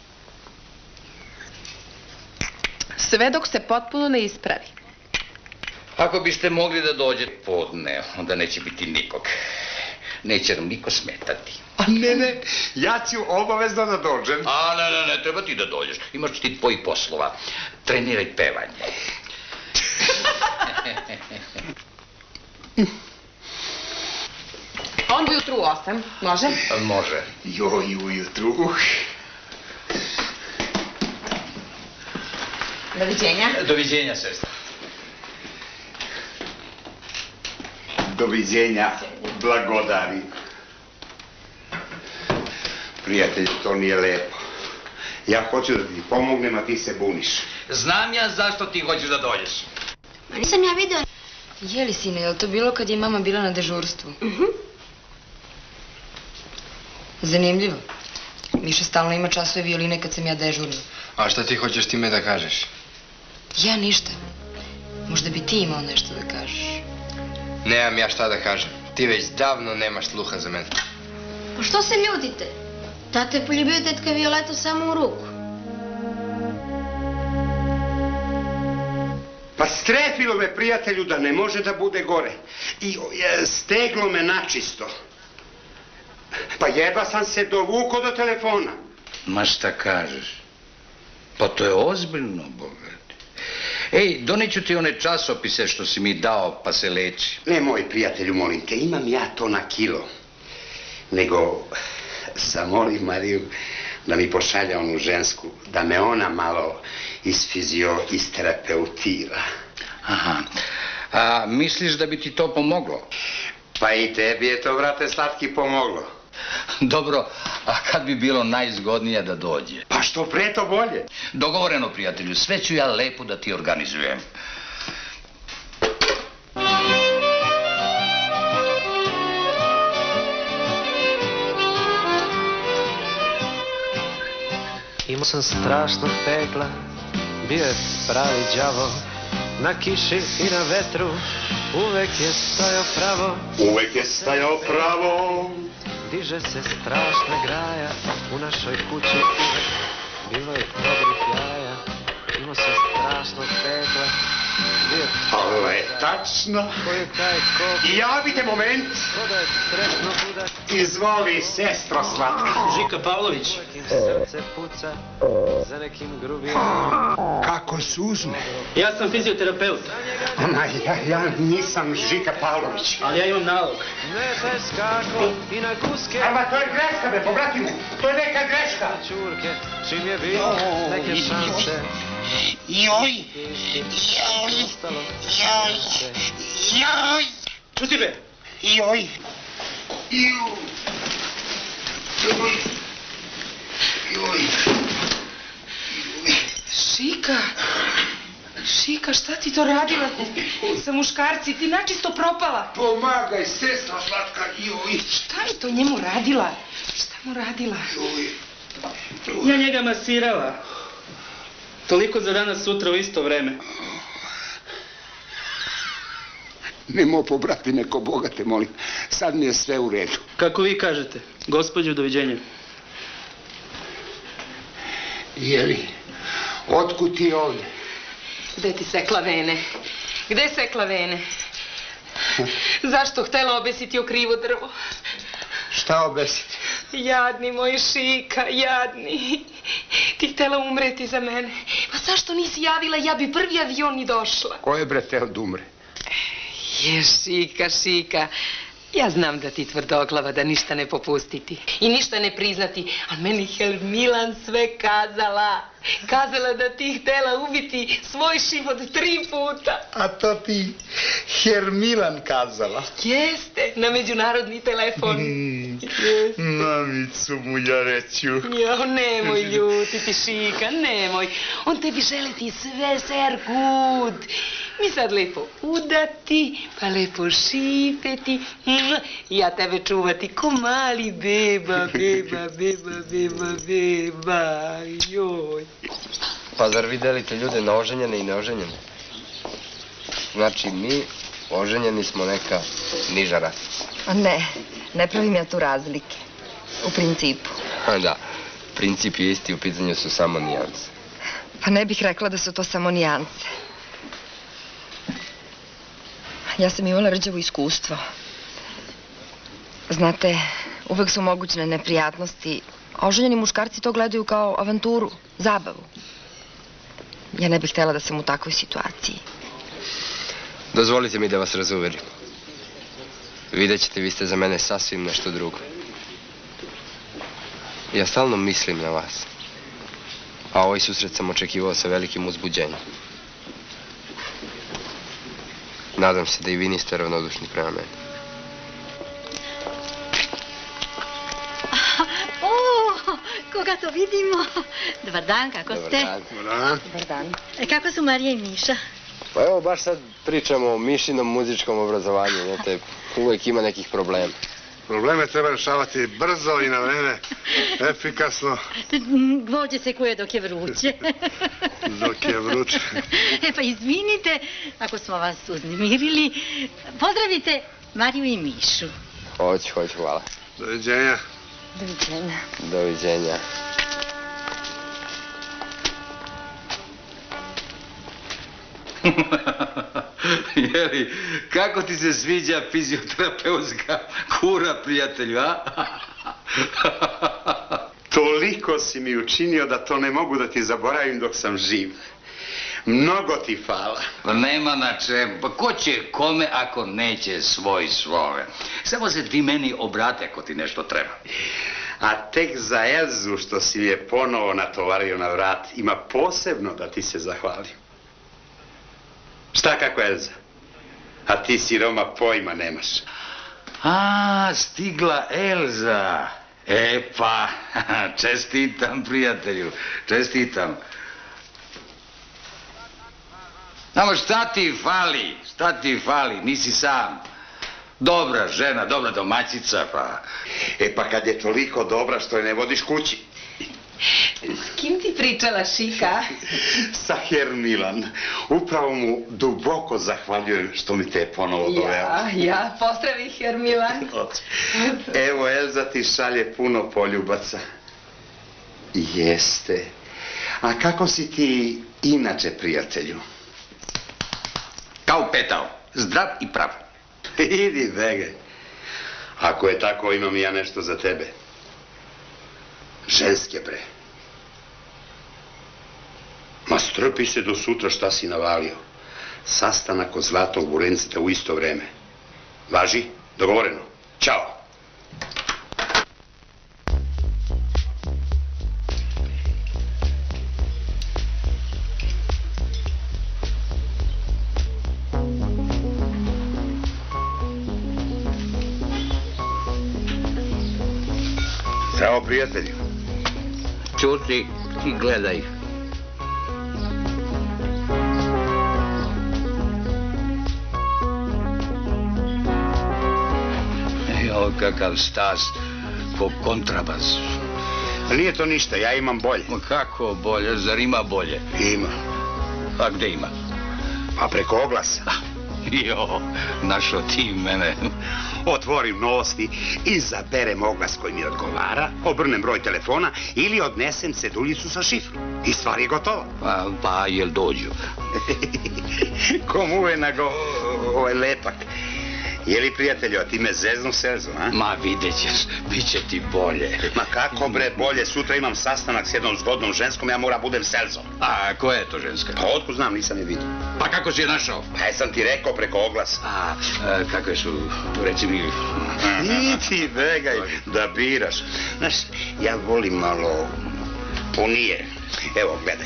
Sve dok se potpuno ne ispravi. Ako biste mogli da dođete podne, onda neće biti nikog. neće nam niko smetati. A ne, ne, ja ću obavezno da dođem. A ne, ne, ne, treba ti da dođeš. Imaš ti tvojih poslova. Treniraj pevanje. Onda ujutru u osam, može? Može. Joj, ujutru, uh. Doviđenja. Doviđenja, sestra. Doviđenja, blagodari. Prijatelj, to nije lepo. Ja hoću da ti pomognem, a ti se buniš. Znam ja zašto ti hoćeš da dođeš. Ma nisam ja vidio. Jeli, sine, je li to bilo kad je mama bila na dežurstvu? Mhm. Zanimljivo. Miša stalno ima časove violine kad sam ja dežurna. A šta ti hoćeš time da kažeš? Ja ništa. Možda bi ti imao nešto da kažeš. Nemam ja šta da kažem. Ti već davno nemaš sluha za mene. Pa što se ljutite? Tata je poljubio tetka Violetu samo u ruku. Pa strepilo me, prijatelju, da ne može da bude gore. I e, steglo me načisto. Pa jeba sam se dovuko do telefona. Ma šta kažeš? Pa to je ozbiljno, bogat. Ej, doneću ti one časopise što si mi dao, pa se leči. Ne, moj prijatelju, molim te, imam ja to na kilo. Nego, zamolim Mariju da mi pošalja onu žensku, da me ona malo isfizio, isterapeutira. Aha. A misliš da bi ti to pomoglo? Pa i tebi je to, brate, slatki, pomoglo. Dobro, a kad bi bilo najzgodnije da dođe? Pa što pre to bolje. Dogovoreno, prijatelju, sve ću ja lepo da ti organizujem. Imao sam strašnog pekla, bio je pravi đavo. Na kiši i na vetru uvek je stajao pravo. Uvek je stajao pravo. Diže se strašna graja u našoj kući. Bilo je dobrih jaja. Imao sam strašnog pekla. Ovo je tačno. Javite moment. Izvoli, sestro slatka. Žika Pavlović. Srce puca za nekim grubim. Kako suzme. Ja sam fizioterapeut. Ma, ja, ja nisam Žika Pavlović. Ali ja imam nalog. Ne bez kako i na guske. Ama to je greška, be, pobrati mu. To je neka greška. Čurke, čim je bilo neke šanse. Joj, joj, joj, joj. Čuti be. Joj, joj, joj, joj. Šika, Šika, šta ti to radila sa muškarci? Ti načisto propala. Pomagaj, sestra slatka, joj. Šta je to njemu radila? Šta mu radila? Joj. Ja njega masirala. Toliko za danas, sutra u isto vreme. Nemo pobrati neko bogate, molim. Sad mi je sve u redu. Kako vi kažete, gospođo, doviđenja. Jeli, otkud ti ovdje? Gde ti sekla vene? Gde sekla vene? Zašto htela obesiti o krivo drvo? Šta obesiti? Jadni moj Šika, jadni. Ti htela umreti za mene. Pa zašto nisi javila, ja bi prvi avion i došla. Ko je bre teo da umre? Je, Šika, Šika. Ja znam da ti tvrdoglava, da ništa ne popustiti i ništa ne priznati, a meni Hermilan sve kazala. Kazala da ti htela ubiti svoj život tri puta. A to ti Hermilan kazala? Jeste, na međunarodni telefon. Mamicu mu ja reću. Jo, nemoj ljutiti, Šika, nemoj. On tebi želi ti sve, ser good. Mi sad lepo udati, pa lepo šipeti. I ja tebe čuvati ko mali beba, beba, beba, beba, beba. Joj. Pa zar vi delite ljude na oženjene i neoženjene? Znači mi, oženjeni smo neka niža rasa. Ne, ne pravim ja tu razlike. U principu. Da, princip je isti, u pitanju su samo nijanse. Pa ne bih rekla da su to samo nijanse. Ja sam imala rđavo iskustvo. Znate, uvek su mogućne neprijatnosti. Oženjeni muškarci to gledaju kao avanturu, zabavu. Ja ne bih htjela da sam u takvoj situaciji. Dozvolite mi da vas razuverim. Vidjet ćete, vi ste za mene sasvim nešto drugo. Ja stalno mislim na vas. A ovaj susret sam očekivao sa velikim uzbuđenjem. Nadam se da i vi niste ravnodušni prema meni. O, koga to vidimo? Dobar dan, kako ste? Dobar dan. Dobar dan. E, kako su Marija i Miša? Pa evo, baš sad pričamo o Mišinom muzičkom obrazovanju. Znate, uvek ima nekih problema. Probleme treba rešavati brzo i na vreme, efikasno. Gvođe se kuje dok je vruće. Dok je vruće. E pa izvinite, ako smo vas uznemirili. Pozdravite Mariju i Mišu. Hoću, hoću, hvala. Doviđenja. Doviđenja. Doviđenja. Jeli, kako ti se sviđa fizioterapeutska kura, prijatelju, a? Toliko si mi učinio da to ne mogu da ti zaboravim dok sam živ. Mnogo ti hvala. Pa nema na čemu. Pa ko će kome ako neće svoj svome? Samo se ti meni obrate ako ti nešto treba. A tek za Elzu što si je ponovo natovario na vrat, ima posebno da ti se zahvalim. Šta kako Elza? A ti si Roma pojma nemaš. A, stigla Elza. E pa, čestitam prijatelju, čestitam. Samo šta ti fali, šta ti fali, nisi sam. Dobra žena, dobra domaćica, pa... E pa kad je toliko dobra što je ne vodiš kući. S kim ti pričala, Šika? Sa Hermilan. Upravo mu duboko zahvaljujem što mi te je ponovo doveo. Ja, ja, pozdravi Hermilan. Evo, Elza ti šalje puno poljubaca. Jeste. A kako si ti inače, prijatelju? Kao petao, zdrav i prav. Idi, begaj. Ako je tako, imam i ja nešto za tebe. Ženske, bre. Ma strpi se do sutra šta si navalio. Sastanak od Zlatnog burencita u isto vreme. Važi? Dogovoreno. Ćao. Zdravo, prijatelju. Ćuti i gledaj. Jo, kakav stas, ko kontrabas. Nije to ništa, ja imam bolje. Kako bolje, zar ima bolje? Ima. A gde ima? A preko oglasa. Jo, našo ti mene. Otvorim Novosti, izaberem oglas koji mi odgovara, obrnem broj telefona ili odnesem ceduljicu sa šifrom. I stvar je gotova. Pa, pa jel dođu? Kom uve nego ovaj lepak. Je li, prijatelju, a ti me zeznu Selzu, a? Ma, vidjet ćeš, bit će ti bolje. Ma kako, bre, bolje? Sutra imam sastanak s jednom zgodnom ženskom, ja moram budem Selzom. A koja je to ženska? Pa otkud znam, nisam je vidio. Pa kako si je našao? Pa jesam ti rekao preko oglasa. A, a kakve su, reci mi... Idi, begaj, da biraš. Znaš, ja volim malo punije. Evo, gledaj.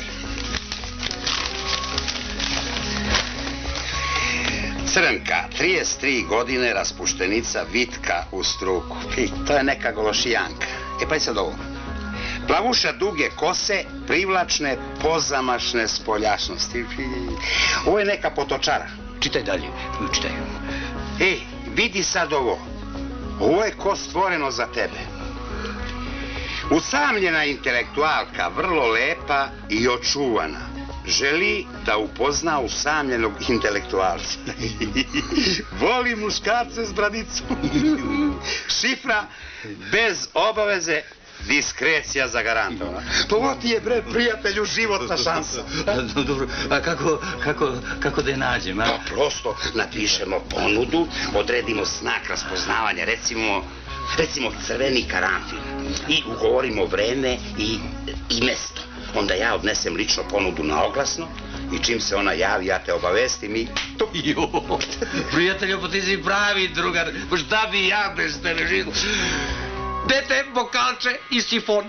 Crnka, trideset tri godine, raspuštenica, vitka u struku. I to je neka gološijanka. E pa je sad ovo. Plavuša duge kose, privlačne, pozamašne spoljašnosti. Ovo je neka potočara. Čitaj dalje, čitaj. E, vidi sad ovo. Ovo je ko stvoreno za tebe. Usamljena intelektualka, vrlo lepa i očuvana. Želi da upozna usamljenog intelektualca. Voli muškarce s bradicom. Šifra bez obaveze, diskrecija zagarantovana. Pa ovo ti je, bre, prijatelju, životna šansa. Dobro, a kako, kako, kako da je nađem, a? Pa prosto napišemo ponudu, odredimo znak raspoznavanja, recimo Recimo crveni karanfil. I ugovorimo vreme i, i mesto. Onda ja odnesem lično ponudu na oglasno i čim se ona javi, ja te obavestim i... Jo, prijatelju, pa ti si pravi drugar. Pa šta bi ja bez tebe živu? Dete, bokalče i sifon.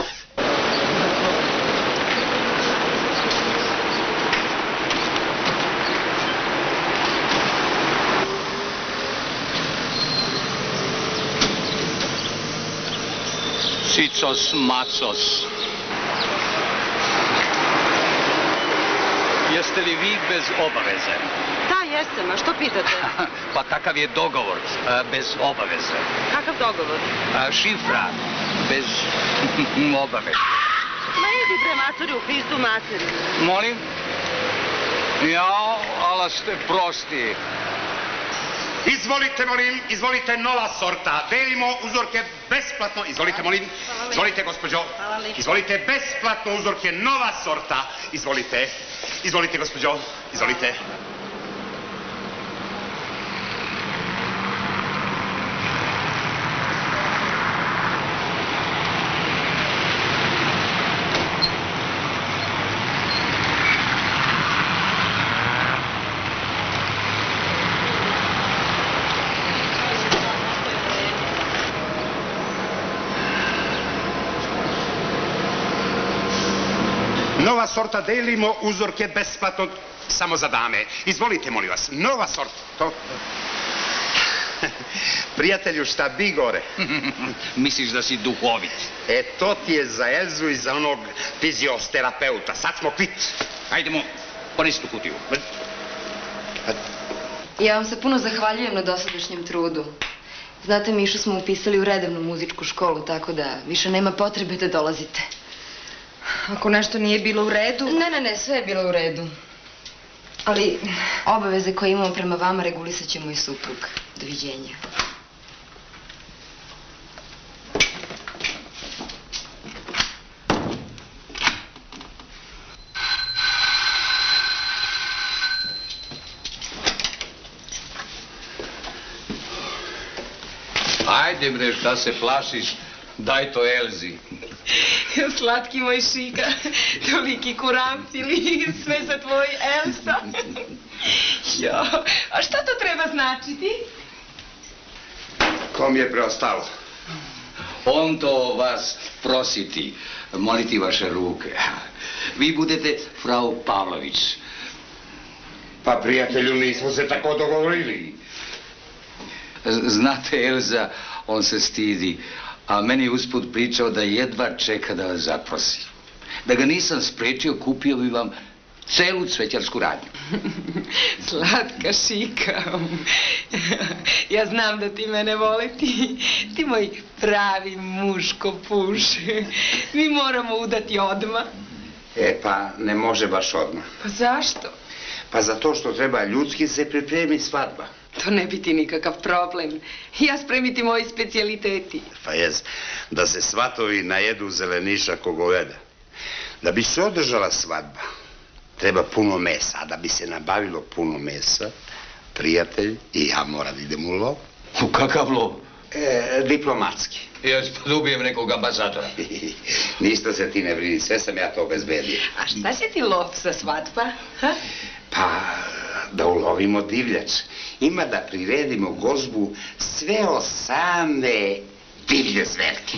Cicos, macos. Jeste li vi bez obaveze? Da, jesam, a što pitate? Pa kakav je dogovor bez obaveze? Kakav dogovor? Šifra bez obaveze. Ma idi bre maturi u pizdu materi. Molim? Jao, ala ste prosti. Izvolite, molim, izvolite, nova sorta. Delimo uzorke besplatno. Izvolite, molim. Izvolite, gospođo. Izvolite, besplatno uzorke, nova sorta. Izvolite. Izvolite, gospođo. Izvolite. Nova sorta, delimo uzorke besplatno samo za dame. Izvolite, molim vas, nova sorta. To... Prijatelju, šta bi gore? Misliš da si duhovit? E, to ti je za Elzu i za onog fizioterapeuta. Sad smo kvit. Hajdemo, ponesi tu kutiju. Ja vam se puno zahvaljujem na dosadašnjem trudu. Znate, Mišu smo upisali u redovnu muzičku školu, tako da više nema potrebe da dolazite. Ako nešto nije bilo u redu... Ne, ne, ne, sve je bilo u redu. Ali obaveze koje imamo prema vama regulisat će moj suprug. Doviđenja. Ajde bre, šta se plašiš? Daj to Elzi. Slatki moj Šika, toliki kuramfili, sve za tvoj Elsa. Jo, a šta to treba značiti? Kom je preostalo? On to vas prositi, moliti vaše ruke. Vi budete frau Pavlović. Pa prijatelju, nismo se tako dogovorili. Znate, Elza, on se stidi. A meni je usput pričao da jedva čeka da vas zaprosi. Da ga nisam sprečio, kupio bi vam celu cvećarsku radnju. Slatka Šika. Ja znam da ti mene voli, ti, ti moj pravi muško puš. Mi moramo udati odmah. E, pa ne može baš odmah. Pa zašto? Pa zato što treba ljudski se pripremi svadba. To ne biti nikakav problem. Ja spremiti moji specijaliteti. Pa jes, da se svatovi najedu zeleniša ko goveda. Da bi se održala svadba, treba puno mesa. A da bi se nabavilo puno mesa, prijatelj i ja moram idem u lov. U kakav lov? E, diplomatski. Jes, pa da ubijem nekog ambasadora. Ništa se ti ne brini, sve sam ja to obezbedio. A šta si ti lov za svadba? Ha? Pa, da ulovimo divljač. Ima da priredimo gozbu sve osame divlje zverke.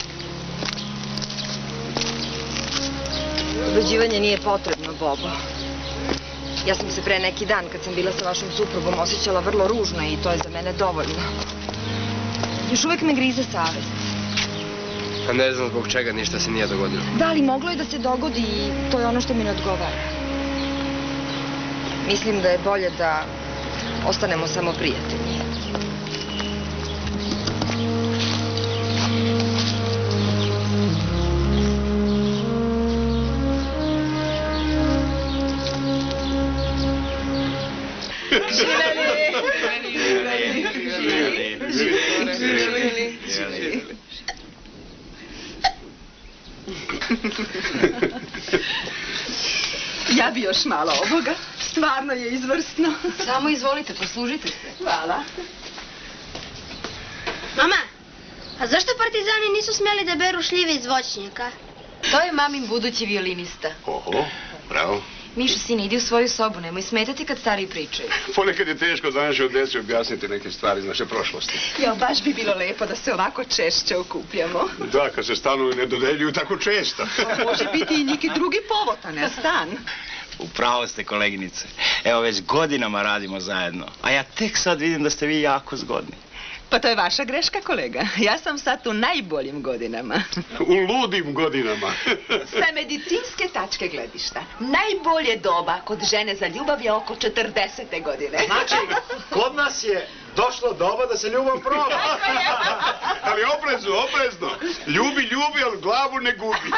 Ubeđivanje nije potrebno, Bobo. Ja sam se pre neki dan, kad sam bila sa vašom suprugom, osjećala vrlo ružno i to je za mene dovoljno. Još uvek me grize savest. Pa ne znam zbog čega ništa se nije dogodilo. Da, ali moglo je da se dogodi i to je ono što mi ne odgovara. Mislim da je bolje da ostanemo samo prijatelji. Ja bi još malo ovoga. Stvarno je izvrsno. Samo izvolite, poslužite se. Hvala. Mama, A zašto partizani nisu smjeli da beru šljive iz voćnjaka? To je mamin budući violinista. Oho, bravo. Mišo, sine, idi u svoju sobu, nemoj smetati kad stariji pričaju. Ponekad je teško za naše djeci objasniti neke stvari iz naše prošlosti. Jo, baš bi bilo lepo da se ovako češće okupljamo. Da, kad se stanovi ne dodeljuju tako često. Može biti i neki drugi povod, a ne stan. Upravo ste, koleginice. Evo, već godinama radimo zajedno. A ja tek sad vidim da ste vi jako zgodni. Pa to je vaša greška, kolega. Ja sam sad u najboljim godinama. U ludim godinama. Sa medicinske tačke gledišta. Najbolje doba kod žene za ljubav je oko četrdesete godine. Znači, kod nas je došlo doba da se ljubav proba. Ali oprezno, oprezno. Ljubi, ljubi, ali glavu ne gubi.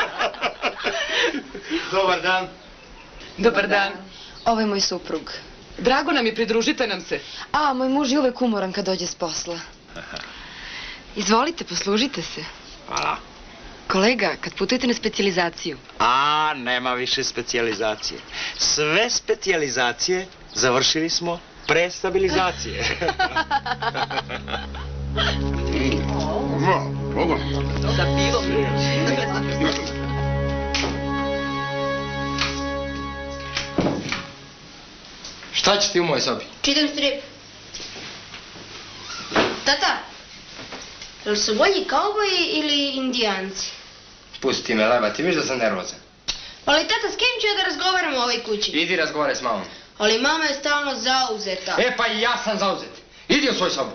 Dobar dan. Dobar dan. Ovo je moj suprug. Drago nam je, pridružite nam se. A, moj muž je uvek umoran kad dođe s posla. Izvolite, poslužite se. Hvala. Kolega, kad putujete na specijalizaciju. A, nema više specijalizacije. Sve specijalizacije završili smo pre stabilizacije. Ovo. Sa pivom. Šta će ti u mojoj sobi? Čitam strip. Tata, jel su bolji kauboji ili indijanci? Pusti me, leba, ti viš da sam nervozan. Ali tata, s kim ću ja da razgovaram u ovoj kući? Idi razgovaraj s mamom. Ali mama je stalno zauzeta. E, pa i ja sam zauzet. Idi u svoju sobu.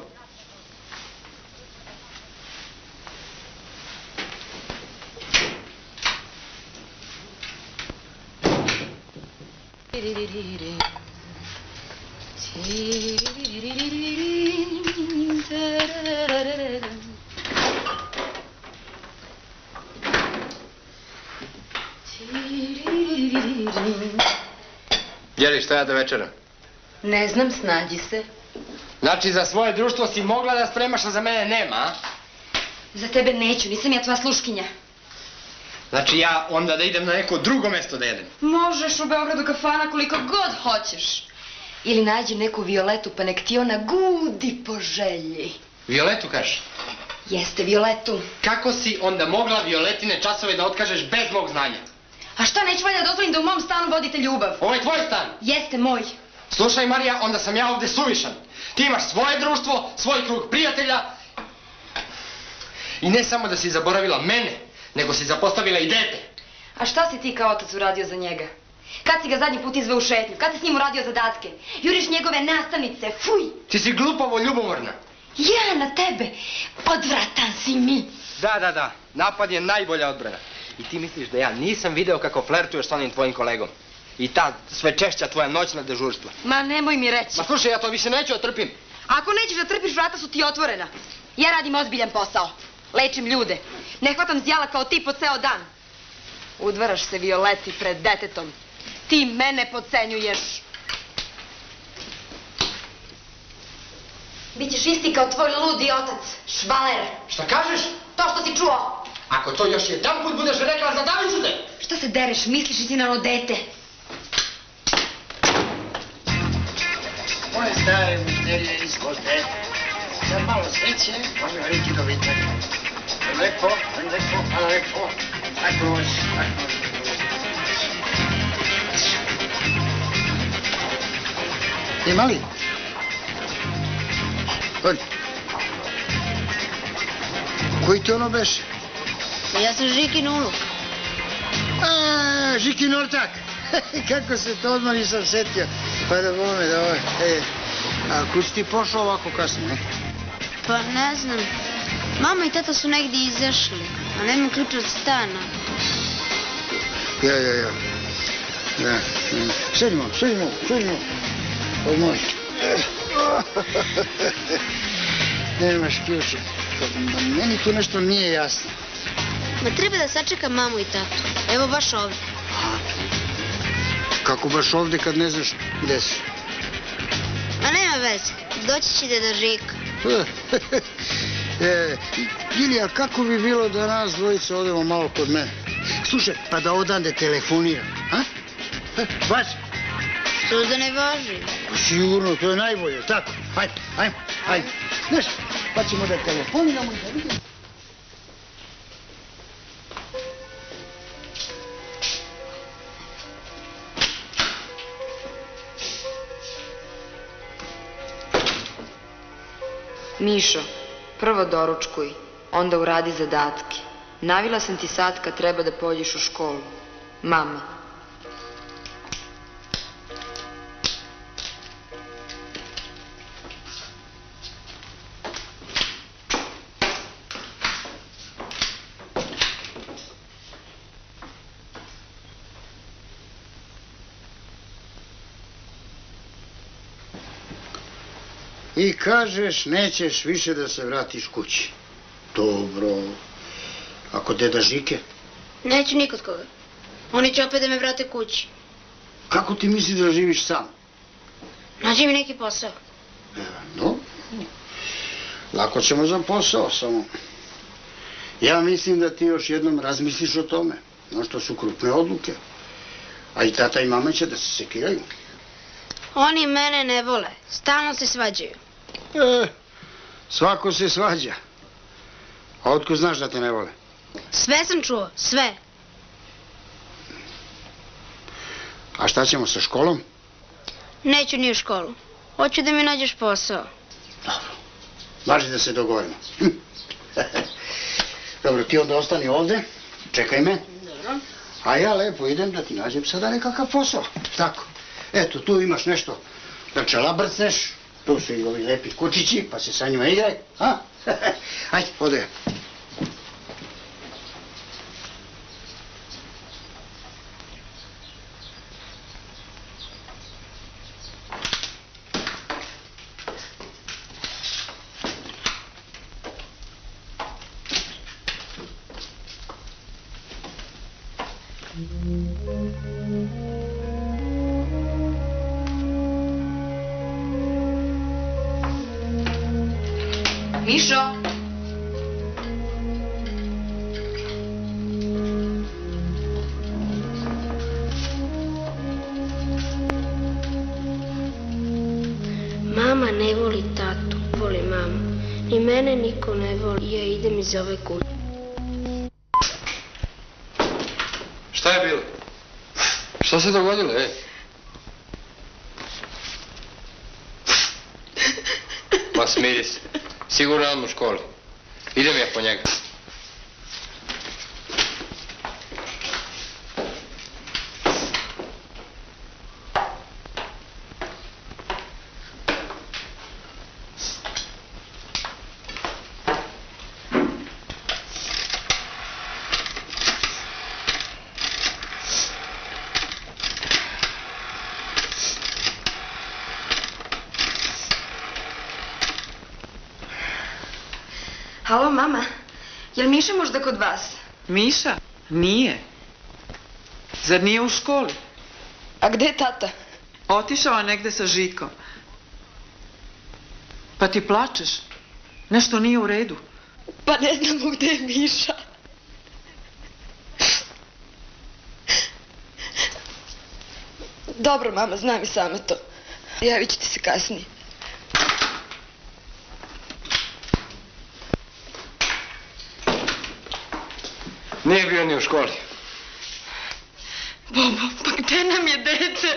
Jeli, šta ja do večera? Ne znam, snađi se. Znači, za svoje društvo si mogla da spremaš, a za mene nema, a? Za tebe neću, nisam ja tvoja sluškinja. Znači, ja onda da idem na neko drugo mesto da jedem. Možeš u Beogradu kafana koliko god hoćeš. Ili nađi neku Violetu pa nek ti ona gudi po želji. Violetu, kažeš? Jeste, Violetu. Kako si onda mogla Violetine časove da otkažeš bez mog znanja? A šta, neću valjda dozvolim da u mom stanu vodite ljubav? Ovo je tvoj stan. Jeste, moj. Slušaj, Marija, onda sam ja ovde suvišan. Ti imaš svoje društvo, svoj krug prijatelja. I ne samo da si zaboravila mene, nego si zapostavila i dete. A šta si ti kao otac uradio za njega? Kad si ga zadnji put izveo u šetnju? Kad si s njim uradio zadatke? Juriš njegove nastavnice, fuj! Ti si glupavo ljubomorna. Ja na tebe? Odvratan si mi. Da, da, da. Napad je najbolja odbrana. I ti misliš da ja nisam video kako flertuješ s onim tvojim kolegom? I ta sve češća tvoja noćna dežurstva. Ma nemoj mi reći. Ma slušaj, ja to više neću da trpim. Ako nećeš da trpiš, vrata su ti otvorena. Ja radim ozbiljan posao. Lečim ljude. Ne hvatam zjala kao ti po ceo dan. Udvaraš se Violeti pred detetom. Ti mene podcenjuješ. Bićeš isti kao tvoj ludi otac, švaler. Šta kažeš? To što si čuo. Ako to još jedan put budeš rekla, zadavit ću te. Šta se dereš, misliš i si na ono dete? Moje stare mušterije iz kote. Za malo sreće, može veliki dobitak. Lepo, lepo, hvala lepo. Tako noć, tako noć. E, mali? Odi. Koji ti ono beše? Ja sam Žikin unuk. A, Žikin ortak. Kako se to odmah nisam setio. Pa da bome, da ovo. E, a kud si ti pošao ovako kasno, ne? Pa ne znam. Mama i tata su negdje izašli, a nema ključ od stana. Ja, ja, ja. Da. Sedimo, sedimo, sedimo. Ovo moj. Nemaš ključa. Meni tu nešto nije jasno. Ma treba da sačekam mamu i tatu. Evo baš ovdje. Kako baš ovdje kad ne znaš gde si? A nema veze. Doći ćete do Žika. e, Ilija, kako bi bilo da nas dvojica odemo malo kod mene? Slušaj, pa da odande telefoniram, a? Važi? Što da ne važi? Sigurno, to je najbolje, tako? Hajde, hajde, hajde. Znaš, pa ćemo da telefoniramo i da vidimo. Mišo, prvo doručkuj, onda uradi zadatke. Navila sam ti sad kad treba da pođeš u školu. Mama. I kažeš, nećeš više da se vratiš kući. Dobro. Ako deda Žike? Neću nikod koga. Oni će opet da me vrate kući. Kako ti misliš da živiš sam? Nađi mi neki posao. No, lako ćemo za posao, samo... Ja mislim da ti još jednom razmisliš o tome. No što su krupne odluke. A i tata i mama će da se sekiraju. Oni mene ne vole. Stalno se svađaju. E, svako se svađa. A otko znaš da te ne vole? Sve sam čuo, sve. A šta ćemo sa školom? Neću ni u školu. Hoću da mi nađeš posao. Važi da se dogovorimo. Dobro, ti onda ostani ovde. Čekaj me. Dobro. A ja lepo idem da ti nađem sada nekakav posao. Tako. Eto, tu imaš nešto da čelabrcneš. Tu su i ovi lepi kučići, pa se sa njima igraj. A? Ajde, ode. Mišo! Mama ne voli tatu, voli mamu. Ni mene niko ne voli, ja idem iz ove kuće. Šta je bilo? Šta se dogodilo, ej? Ma smiri se. Sigurno je on u školi. Idem ja po njega. Halo, mama. Jel Miša možda kod vas? Miša? Nije. Zar nije u školi? A gde je tata? Otišao je negde sa Žikom. Pa ti plačeš? Nešto nije u redu. Pa ne znamo gde je Miša. Dobro, mama, znam i sama to. Javit ću ti se kasnije. Nije bio ni u školi. Bobo, pa gde nam je dete?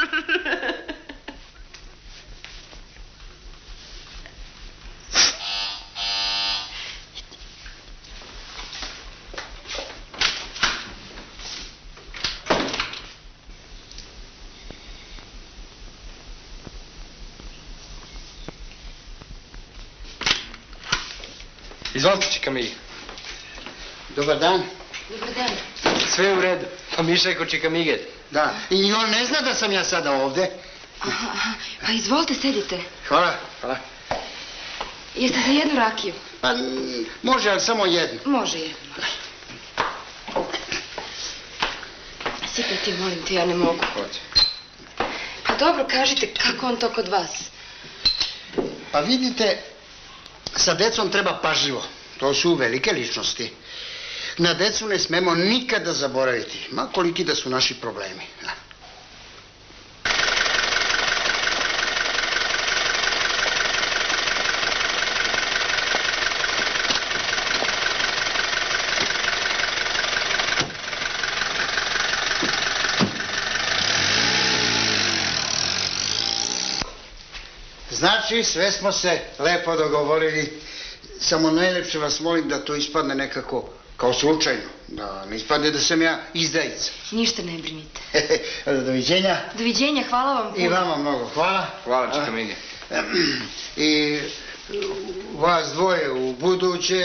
Izvolite, čika mi. Dobar dan. Dobar dan. Sve je u redu. Pa Miša je kod čika Mige. Da. I on ne zna da sam ja sada ovde. Aha, aha. Pa izvolite, sedite. Hvala. Hvala. Jeste za jednu rakiju? Pa može, ali samo jednu. Može jednu. Sipaj ti, molim te, ja ne mogu. Hoće. Pa dobro, kažite kako on to kod vas. Pa vidite, sa decom treba pažljivo. To su velike ličnosti. Na decu ne smemo nikada zaboraviti, ma koliki da su naši problemi. Znači, sve smo se lepo dogovorili. Samo najlepše vas molim da to ispadne nekako kao slučajno. Da ne ispadne da sam ja izdajica. Ništa ne brinite. Doviđenja. Doviđenja, hvala vam puno. I vama mnogo hvala. Hvala, čeka Mige. I vas dvoje u buduće.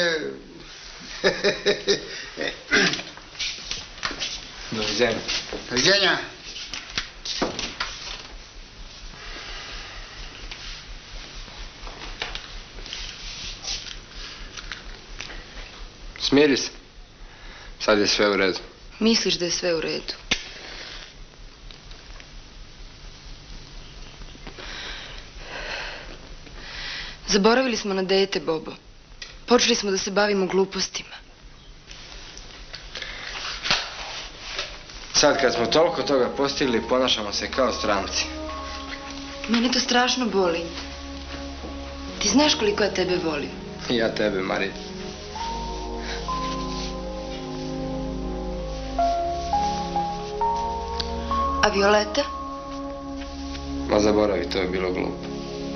Doviđenja. Doviđenja. Smiri se. Sad je sve u redu. Misliš da je sve u redu? Zaboravili smo na dete, Bobo. Počeli smo da se bavimo glupostima. Sad kad smo toliko toga postigli, ponašamo se kao stranci. Mene to strašno boli. Ti znaš koliko ja tebe volim. I ja tebe, Marija. A Violeta? Ma zaboravi, to je bilo glupo.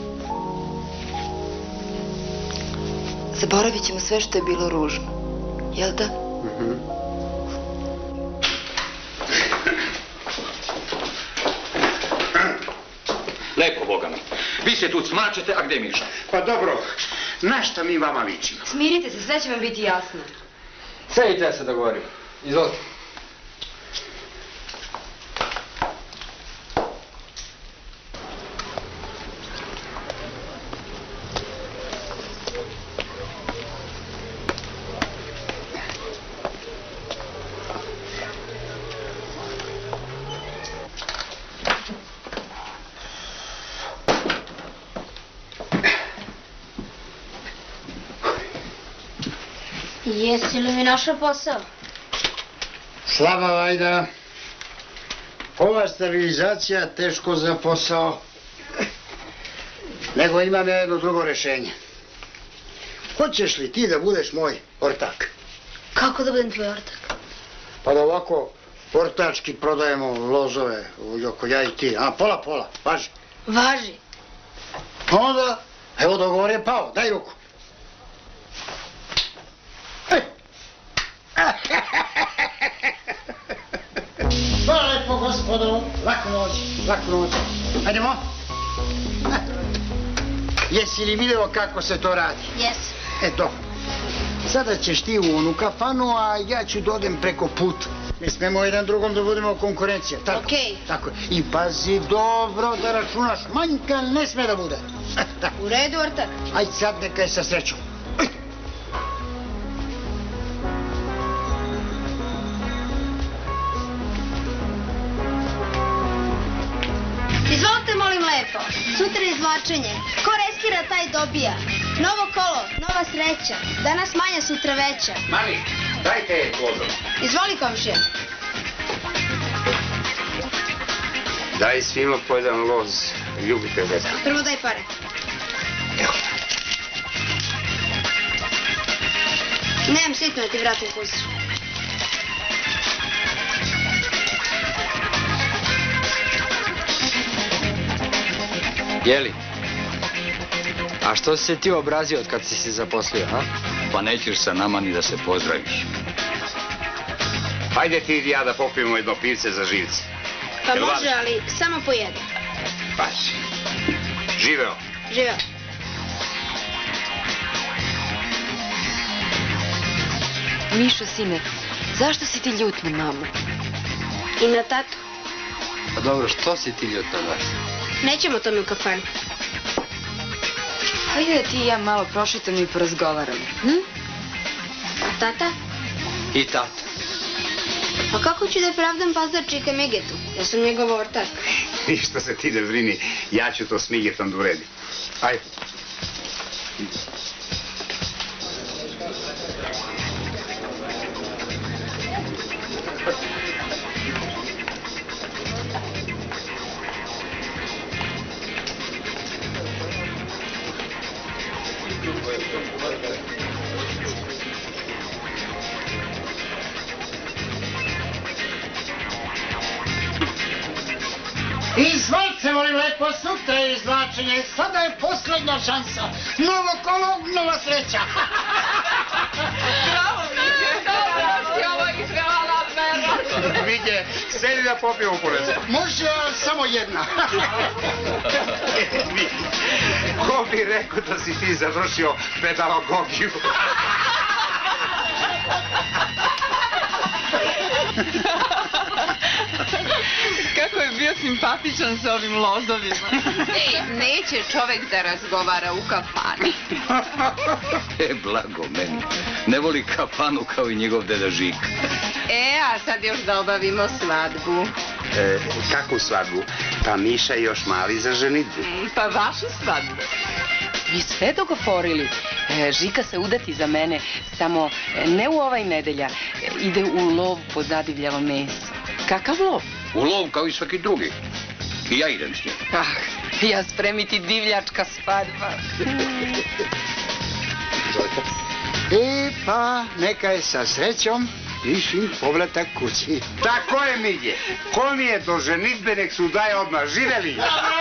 Zaboravit ćemo sve što je bilo ružno. Jel da? Mhm. Lepo, Boga mi. Vi se tu cmačete, a gde Miša? Pa dobro, na šta mi vama ličimo? Smirite se, sve će vam biti jasno. Sedite, ja se dogovorim. Izvolite. Jesi li mi našao posao? Slaba Vajda, ova sterilizacija teško za posao. Nego imam ja jedno drugo rešenje. Hoćeš li ti da budeš moj ortak? Kako da budem tvoj ortak? Pa da ovako ortački prodajemo lozove, oko ja i ti. A, pola, pola, važi. Važi. Onda, evo dogovor je pao, daj ruku. Hvala lepo, gospodo. Laku noć, laku noć. Hajdemo. Jesi li video kako se to radi? Jes. E, dobro. Sada ćeš ti u onu kafanu, a ja ću da odem preko puta. Ne smemo jedan drugom da budemo konkurencija, tako? Okej. Tako. I pazi dobro da računaš, manjka ne sme da bude. U redu, ortak. Ajde sad, neka je sa srećom. Izvolite, molim lepo. Sutra izvlačenje. Ko reskira, taj dobija. Novo kolo, nova sreća. Danas manja, sutra veća. Mali, dajte vodu. Izvoli, komšija. Daj svima po jedan loz. Ljubite deta. Prvo daj pare. Nemam sitno da ti vratim pustiš. Jeli? A što si se ti obrazio od kad si se zaposlio, a? Pa nećeš sa nama ni da se pozdraviš. Hajde ti i ja da popijemo jedno pivce za živce. Pa može, ali samo po jedan. Pazi. Živeo. Živeo. Mišo, sine, zašto si ti ljut na mamu? I na tatu. Pa dobro, što si ti ljut na nas? Nećemo tome u kafanu. Hajde da ti i ja malo prošetamo i porazgovaramo. Hm? A tata? I tata. Pa kako ću da pravdam pazarčika Migetu? Ja sam njegov ortak. Ništa se ti ne brini, ja ću to s Migetom da uredim. Ajde. Izvolite! Srce molim lepo, sutra je izvlačenje, sada je posljednja šansa. Novo kolo, nova sreća. Bravo, Mige, dobro si ovo izgala, Vera. Mige, sedi da popijemo porez. Može, ali samo jedna. Ko bi rekao da si ti završio pedagogiju? Kako je bio simpatičan sa ovim lozovima. Neće čovek da razgovara u kafani. E, blago meni. Ne voli kafanu kao i njegov deda Žika. E, a sad još da obavimo svadbu. E, kakvu svadbu? Pa Miša je još mali za ženitbu. Pa vašu svadbu. Vi sve dogovorili. E, Žika se udati za mene, samo e, ne u ovaj nedelja. E, ide u lov po zadivljavo meso. Kakav lov? U lov kao i svaki drugi. I ja idem s njim. Ah, ja spremiti divljačka svadba. E pa, neka je sa srećom išim povratak kući. Tako je, Mige. Ko nije do ženitbe, nek su daje odmah. Živeli!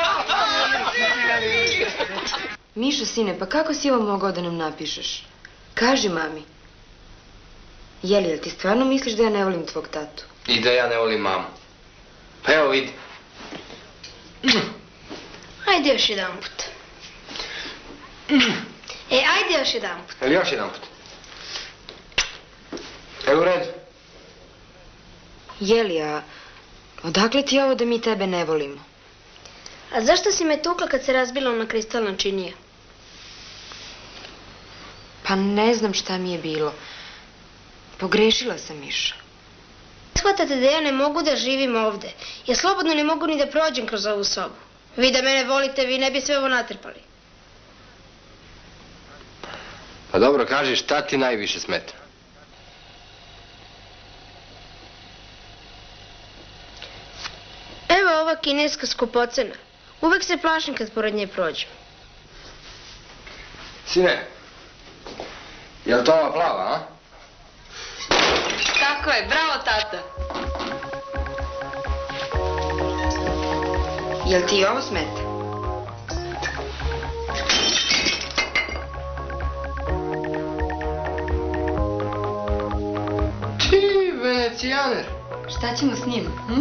Mišo, sine, pa kako si ovo mogao da nam napišeš? Kaži mami. Jeli, jel ti stvarno misliš da ja ne volim tvog tatu? I da ja ne volim mamu. Pa evo vidi. Ajde još jedan put. E, ajde još jedan put. Ili još jedan put? Evo u redu. Jeli, a odakle ti ovo da mi tebe ne volimo? A zašto si me tukla kad se razbila ona kristalna činija? Pa ne znam šta mi je bilo. Pogrešila sam, Miša. Shvatate da ja ne mogu da živim ovde. Ja slobodno ne mogu ni da prođem kroz ovu sobu. Vi da mene volite, vi ne bi sve ovo natrpali. Pa dobro, kaži šta ti najviše smeta? Evo ova kineska skupocena. Uvek se plašim kad pored nje prođem. Sine, je li to ova plava, a? Tako je, bravo tata. Jel ti ovo smeta? Ti, venecijaner. Šta ćemo s njim, hm?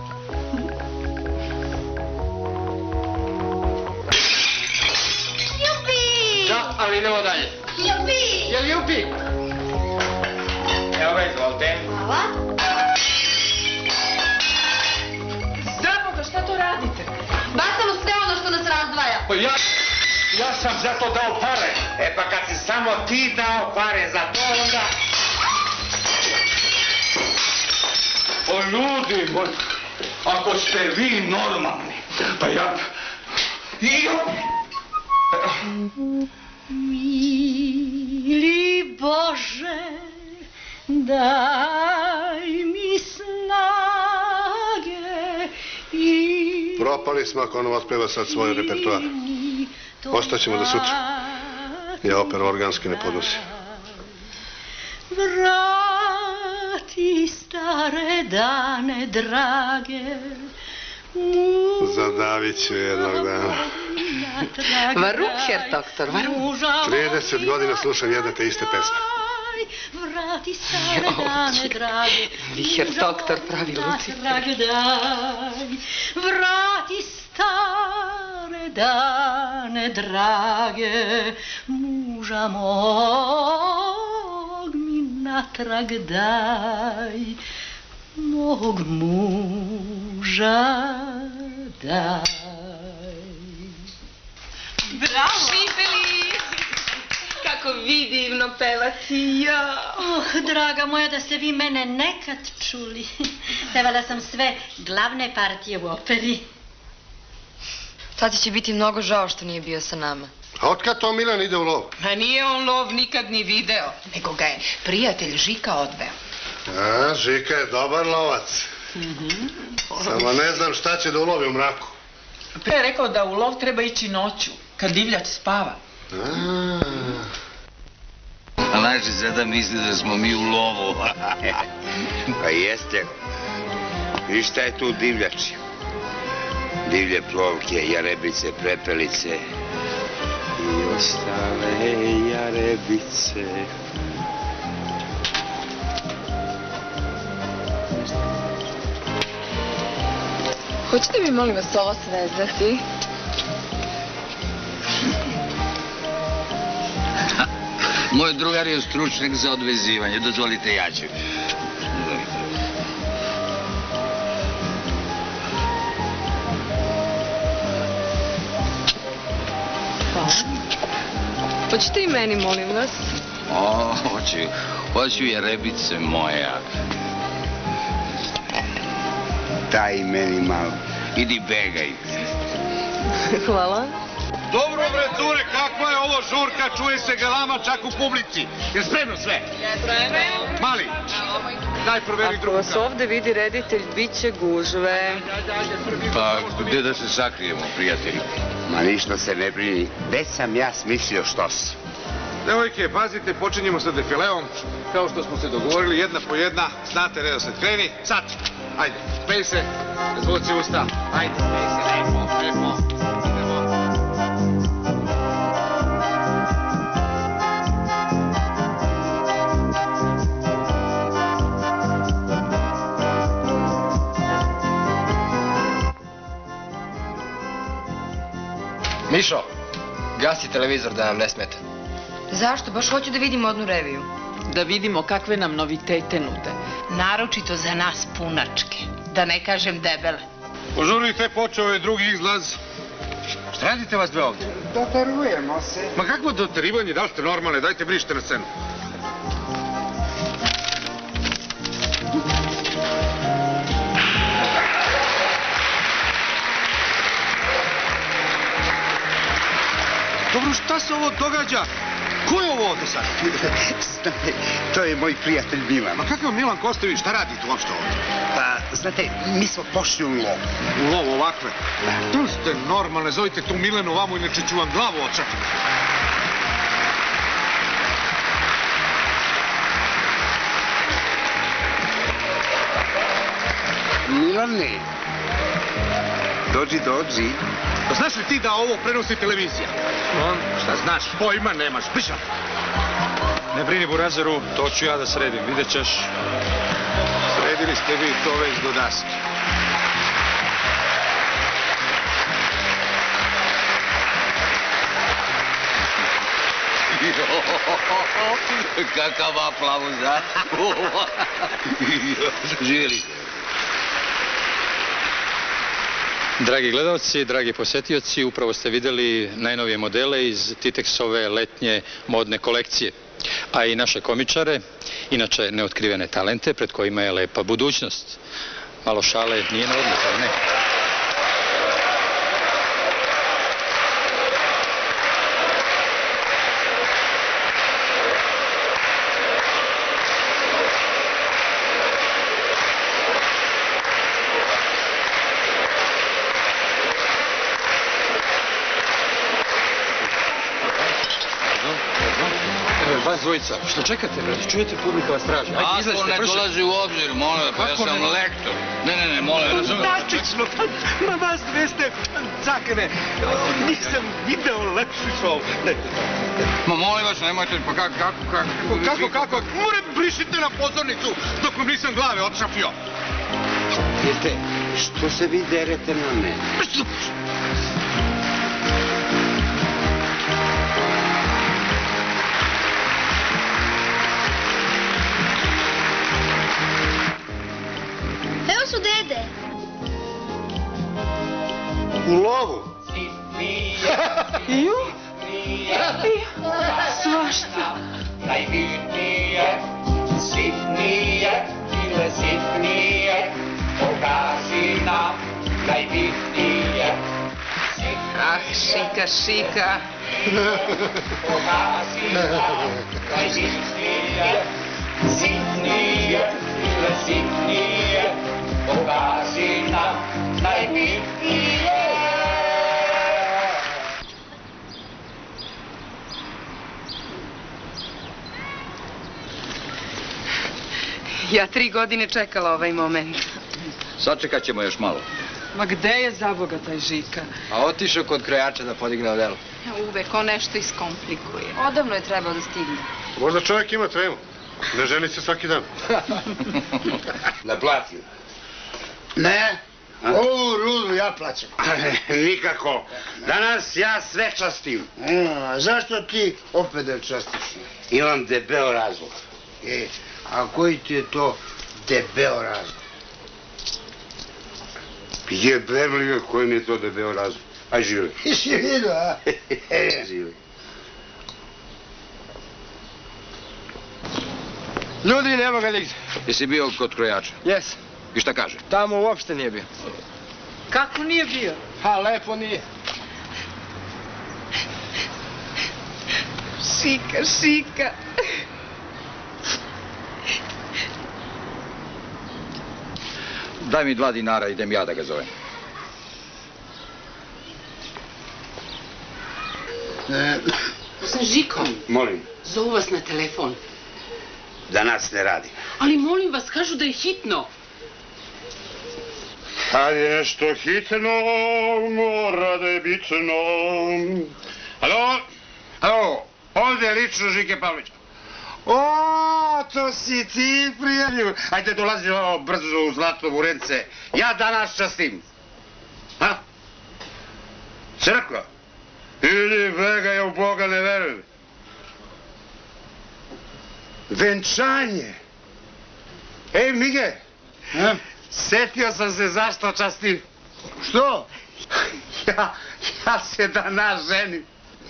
Jupi! Da, ali idemo dalje. Jupi! Jel jupi? Evo ga, izvolite. Hvala. Zdravo, šta to radite? Bacamo sve ono što nas razdvaja. Pa ja, ja sam za to dao pare. E pa kad si samo ti dao pare za to, onda... O ljudi moj, ako ste vi normalni, pa ja... I ja... Mili Bože, daj mi snage i... Propali smo ako on otpeva sad svoj repertoar. Ostaćemo do sutra. Ja opera organski ne podnosim. Vrati stare dane drage, Zadavit ću jednog dana. Varum, her doktor, varum. trideset godina slušam jedne te iste pesme. Vrati stare dane drage, Her doktor pravi Lucifer. Vrati stare dane drage, muža mog mi natrag daj, mog muža daj. Bravo! Šipeli! Kako vi divno pevati, ja! Oh, draga moja, da ste vi mene nekad čuli. Pevala sam sve glavne partije u operi. Tati će biti mnogo žao što nije bio sa nama. A otkad to Milan ide u lov? A nije on lov nikad ni video, nego ga je prijatelj Žika odveo. A, Žika je dobar lovac. Samo ne znam šta će da ulovi u mraku. Pre je rekao da u lov treba ići noću, kad divljač spava. A naši zada misli da smo mi u lovu. Pa jeste. I šta je tu divljači? divlje plovke, jarebice, prepelice i ostale jarebice. Hoćete mi molim vas ovo svezati? Moj drugar je stručnjak za odvezivanje, dozvolite ja ću. Hvala. Hoćete i meni, molim vas? O, hoću, hoću jarebice moja. Daj meni malo. Idi begaj. Hvala. Dobro, bre, cure, kakva je ovo žurka, čuje se galama čak u publici. Je spremno sve? Mali, daj proveri drugu. Ako vas ovde vidi reditelj, bit će gužve. Pa, gde da se sakrijemo, prijatelji? Ma ništa se ne brini, već sam ja smislio što si. Devojke, pazite, počinjemo sa defileom. Kao što smo se dogovorili, jedna po jedna, znate redosled, kreni, sad. Ajde, spej se, razvuci usta. Ajde, spej se, lepo, lepo. Mišo, gasi televizor da nam ne smeta. Zašto? Baš hoću da vidim modnu reviju. Da vidimo kakve nam novitete nude. Naročito za nas punačke, da ne kažem debele. Požurite, počeo je drugi izlaz. Šta radite vas dve ovdje? Doterujemo se. Ma kakvo doterivanje, da li ste normalne? Dajte brište na scenu. Dobro, šta se ovo događa? Ko je ovo ovdje sad? Znate, to je moj prijatelj Milan. Ma kakav Milan Kostović, šta radite uopšte ovdje? Pa, znate, mi smo pošli u lov. U lov ovakve? Da li ste normalne? Zovite tu Milenu vamo, inače ću vam glavu očekati. Milane, dođi, dođi. Pa znaš li ti da ovo prenosi televizija? On, šta znaš? Pojma nemaš, piša. Ne brini, Burazeru, to ću ja da sredim, vidjet ćeš. Sredili ste vi to već do daske. Kakav aplauz, da? Živjeli. Dragi gledalci, dragi posjetioci, upravo ste vidjeli najnovije modele iz Titexove letnje modne kolekcije. A i naše komičare, inače neotkrivene talente pred kojima je lepa budućnost. Malo šale nije na odmet, ali ne. Vas dvojica, što čekate, brate? Čujete, publika vas traži. Ajde, izlazite, brže. Ako ne dolazi u obzir, molim, pa ja sam lektor. Ne, ne, ne, molim, razumem. Fantastično, ma vas dve ste cakane. Nisam video lepši šov. Ma molim vas, nemojte, pa kako, kako, kako? Kako, kako? More, brišite na pozornicu, dok vam nisam glave odšafio. Jeste, što se vi derete na mene? Evo su dede. U lovu. Ju? Svašta. Najbitnije, sitnije, ile sitnije, pokaži nam najbitnije. Ah, šika, šika. Pokaži nam najbitnije, sitnije, ile sitnije, pokaži nam najbitnije. Ja tri godine čekala ovaj moment. Sačekat ćemo još malo. Ma gde je za Boga taj Žika? A otišao kod krojača da podigne odelo. Uvek on nešto iskomplikuje. Odavno je trebao da stigne. Možda čovjek ima tremu. Ne ženi se svaki dan. Naplatio. Ne, ovu rudu ja plaćam. Nikako. Danas ja sve častim. A, zašto ti opet da častiš? Imam debeo razlog. E, a koji ti je to debeo razlog? Jebemljive koji mi je to debeo razlog. Aj, živjeli. Si vidio, a? Živjeli. Ljudi, nema ga nigde. Jesi bio kod krojača? Jes. I šta kaže? Tamo uopšte nije bio. Kako nije bio? Ha, lepo nije. Šika, Šika. Daj mi dva dinara, idem ja da ga zovem. E, Sa Žikom, Molim, zovu vas na telefon. danas ne radim. Ali molim vas, kažu da je hitno. Kad je nešto hitno, mora da je bitno. Alo? Alo? Ovdje je lično Žike Pavlić. O, to si ti, prijatelju. Ajde, dolazi ovo brzo u Zlatovu Rence. Ja danas častim. Ha? Crkva? Ili vega, ja u Boga ne verujem. Venčanje. Ej, Mige. a? Setio sam se zašto častim. Što? Ja, ja se danas ženim.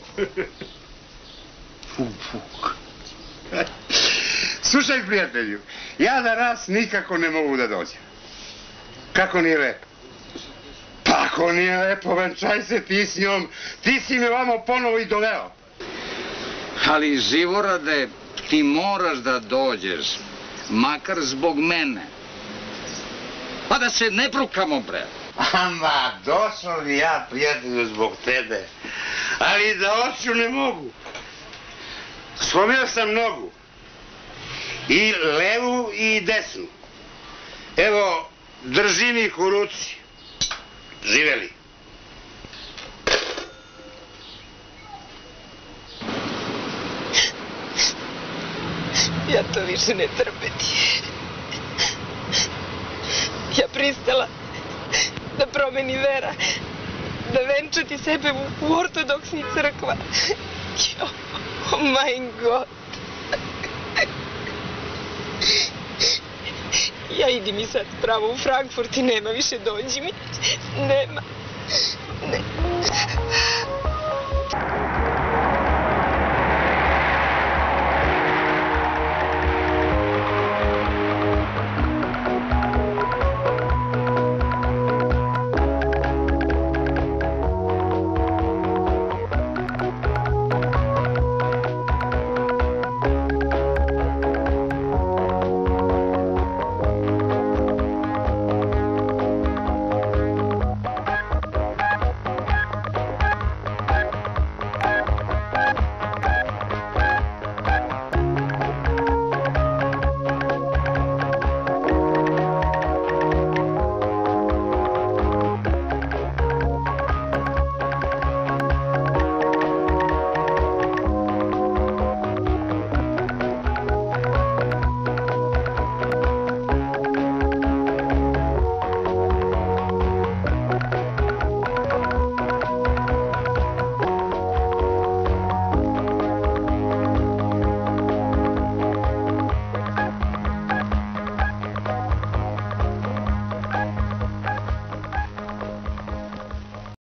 Slušaj, prijatelju, ja danas nikako ne mogu da dođem. Kako nije lepo? Pa ako nije lepo, venčaj se ti s njom. Ti si me vamo ponovo i doveo. Ali, Živorade, ti moraš da dođeš. Makar zbog mene. Pa da se ne brukamo, bre. Ama, došao bi ja, prijatelju, zbog tebe. Ali da oću ne mogu. Slomio sam nogu. I levu i desnu. Evo, držim ih u ruci. Živeli. Ja to više ne trpeti. Ja pristala da promeni vera, da venčati sebe u, u ortodoksni crkva. Jo, oh my god. Ja idi mi sad pravo u Frankfurt i nema više, dođi mi. Nema. Ne.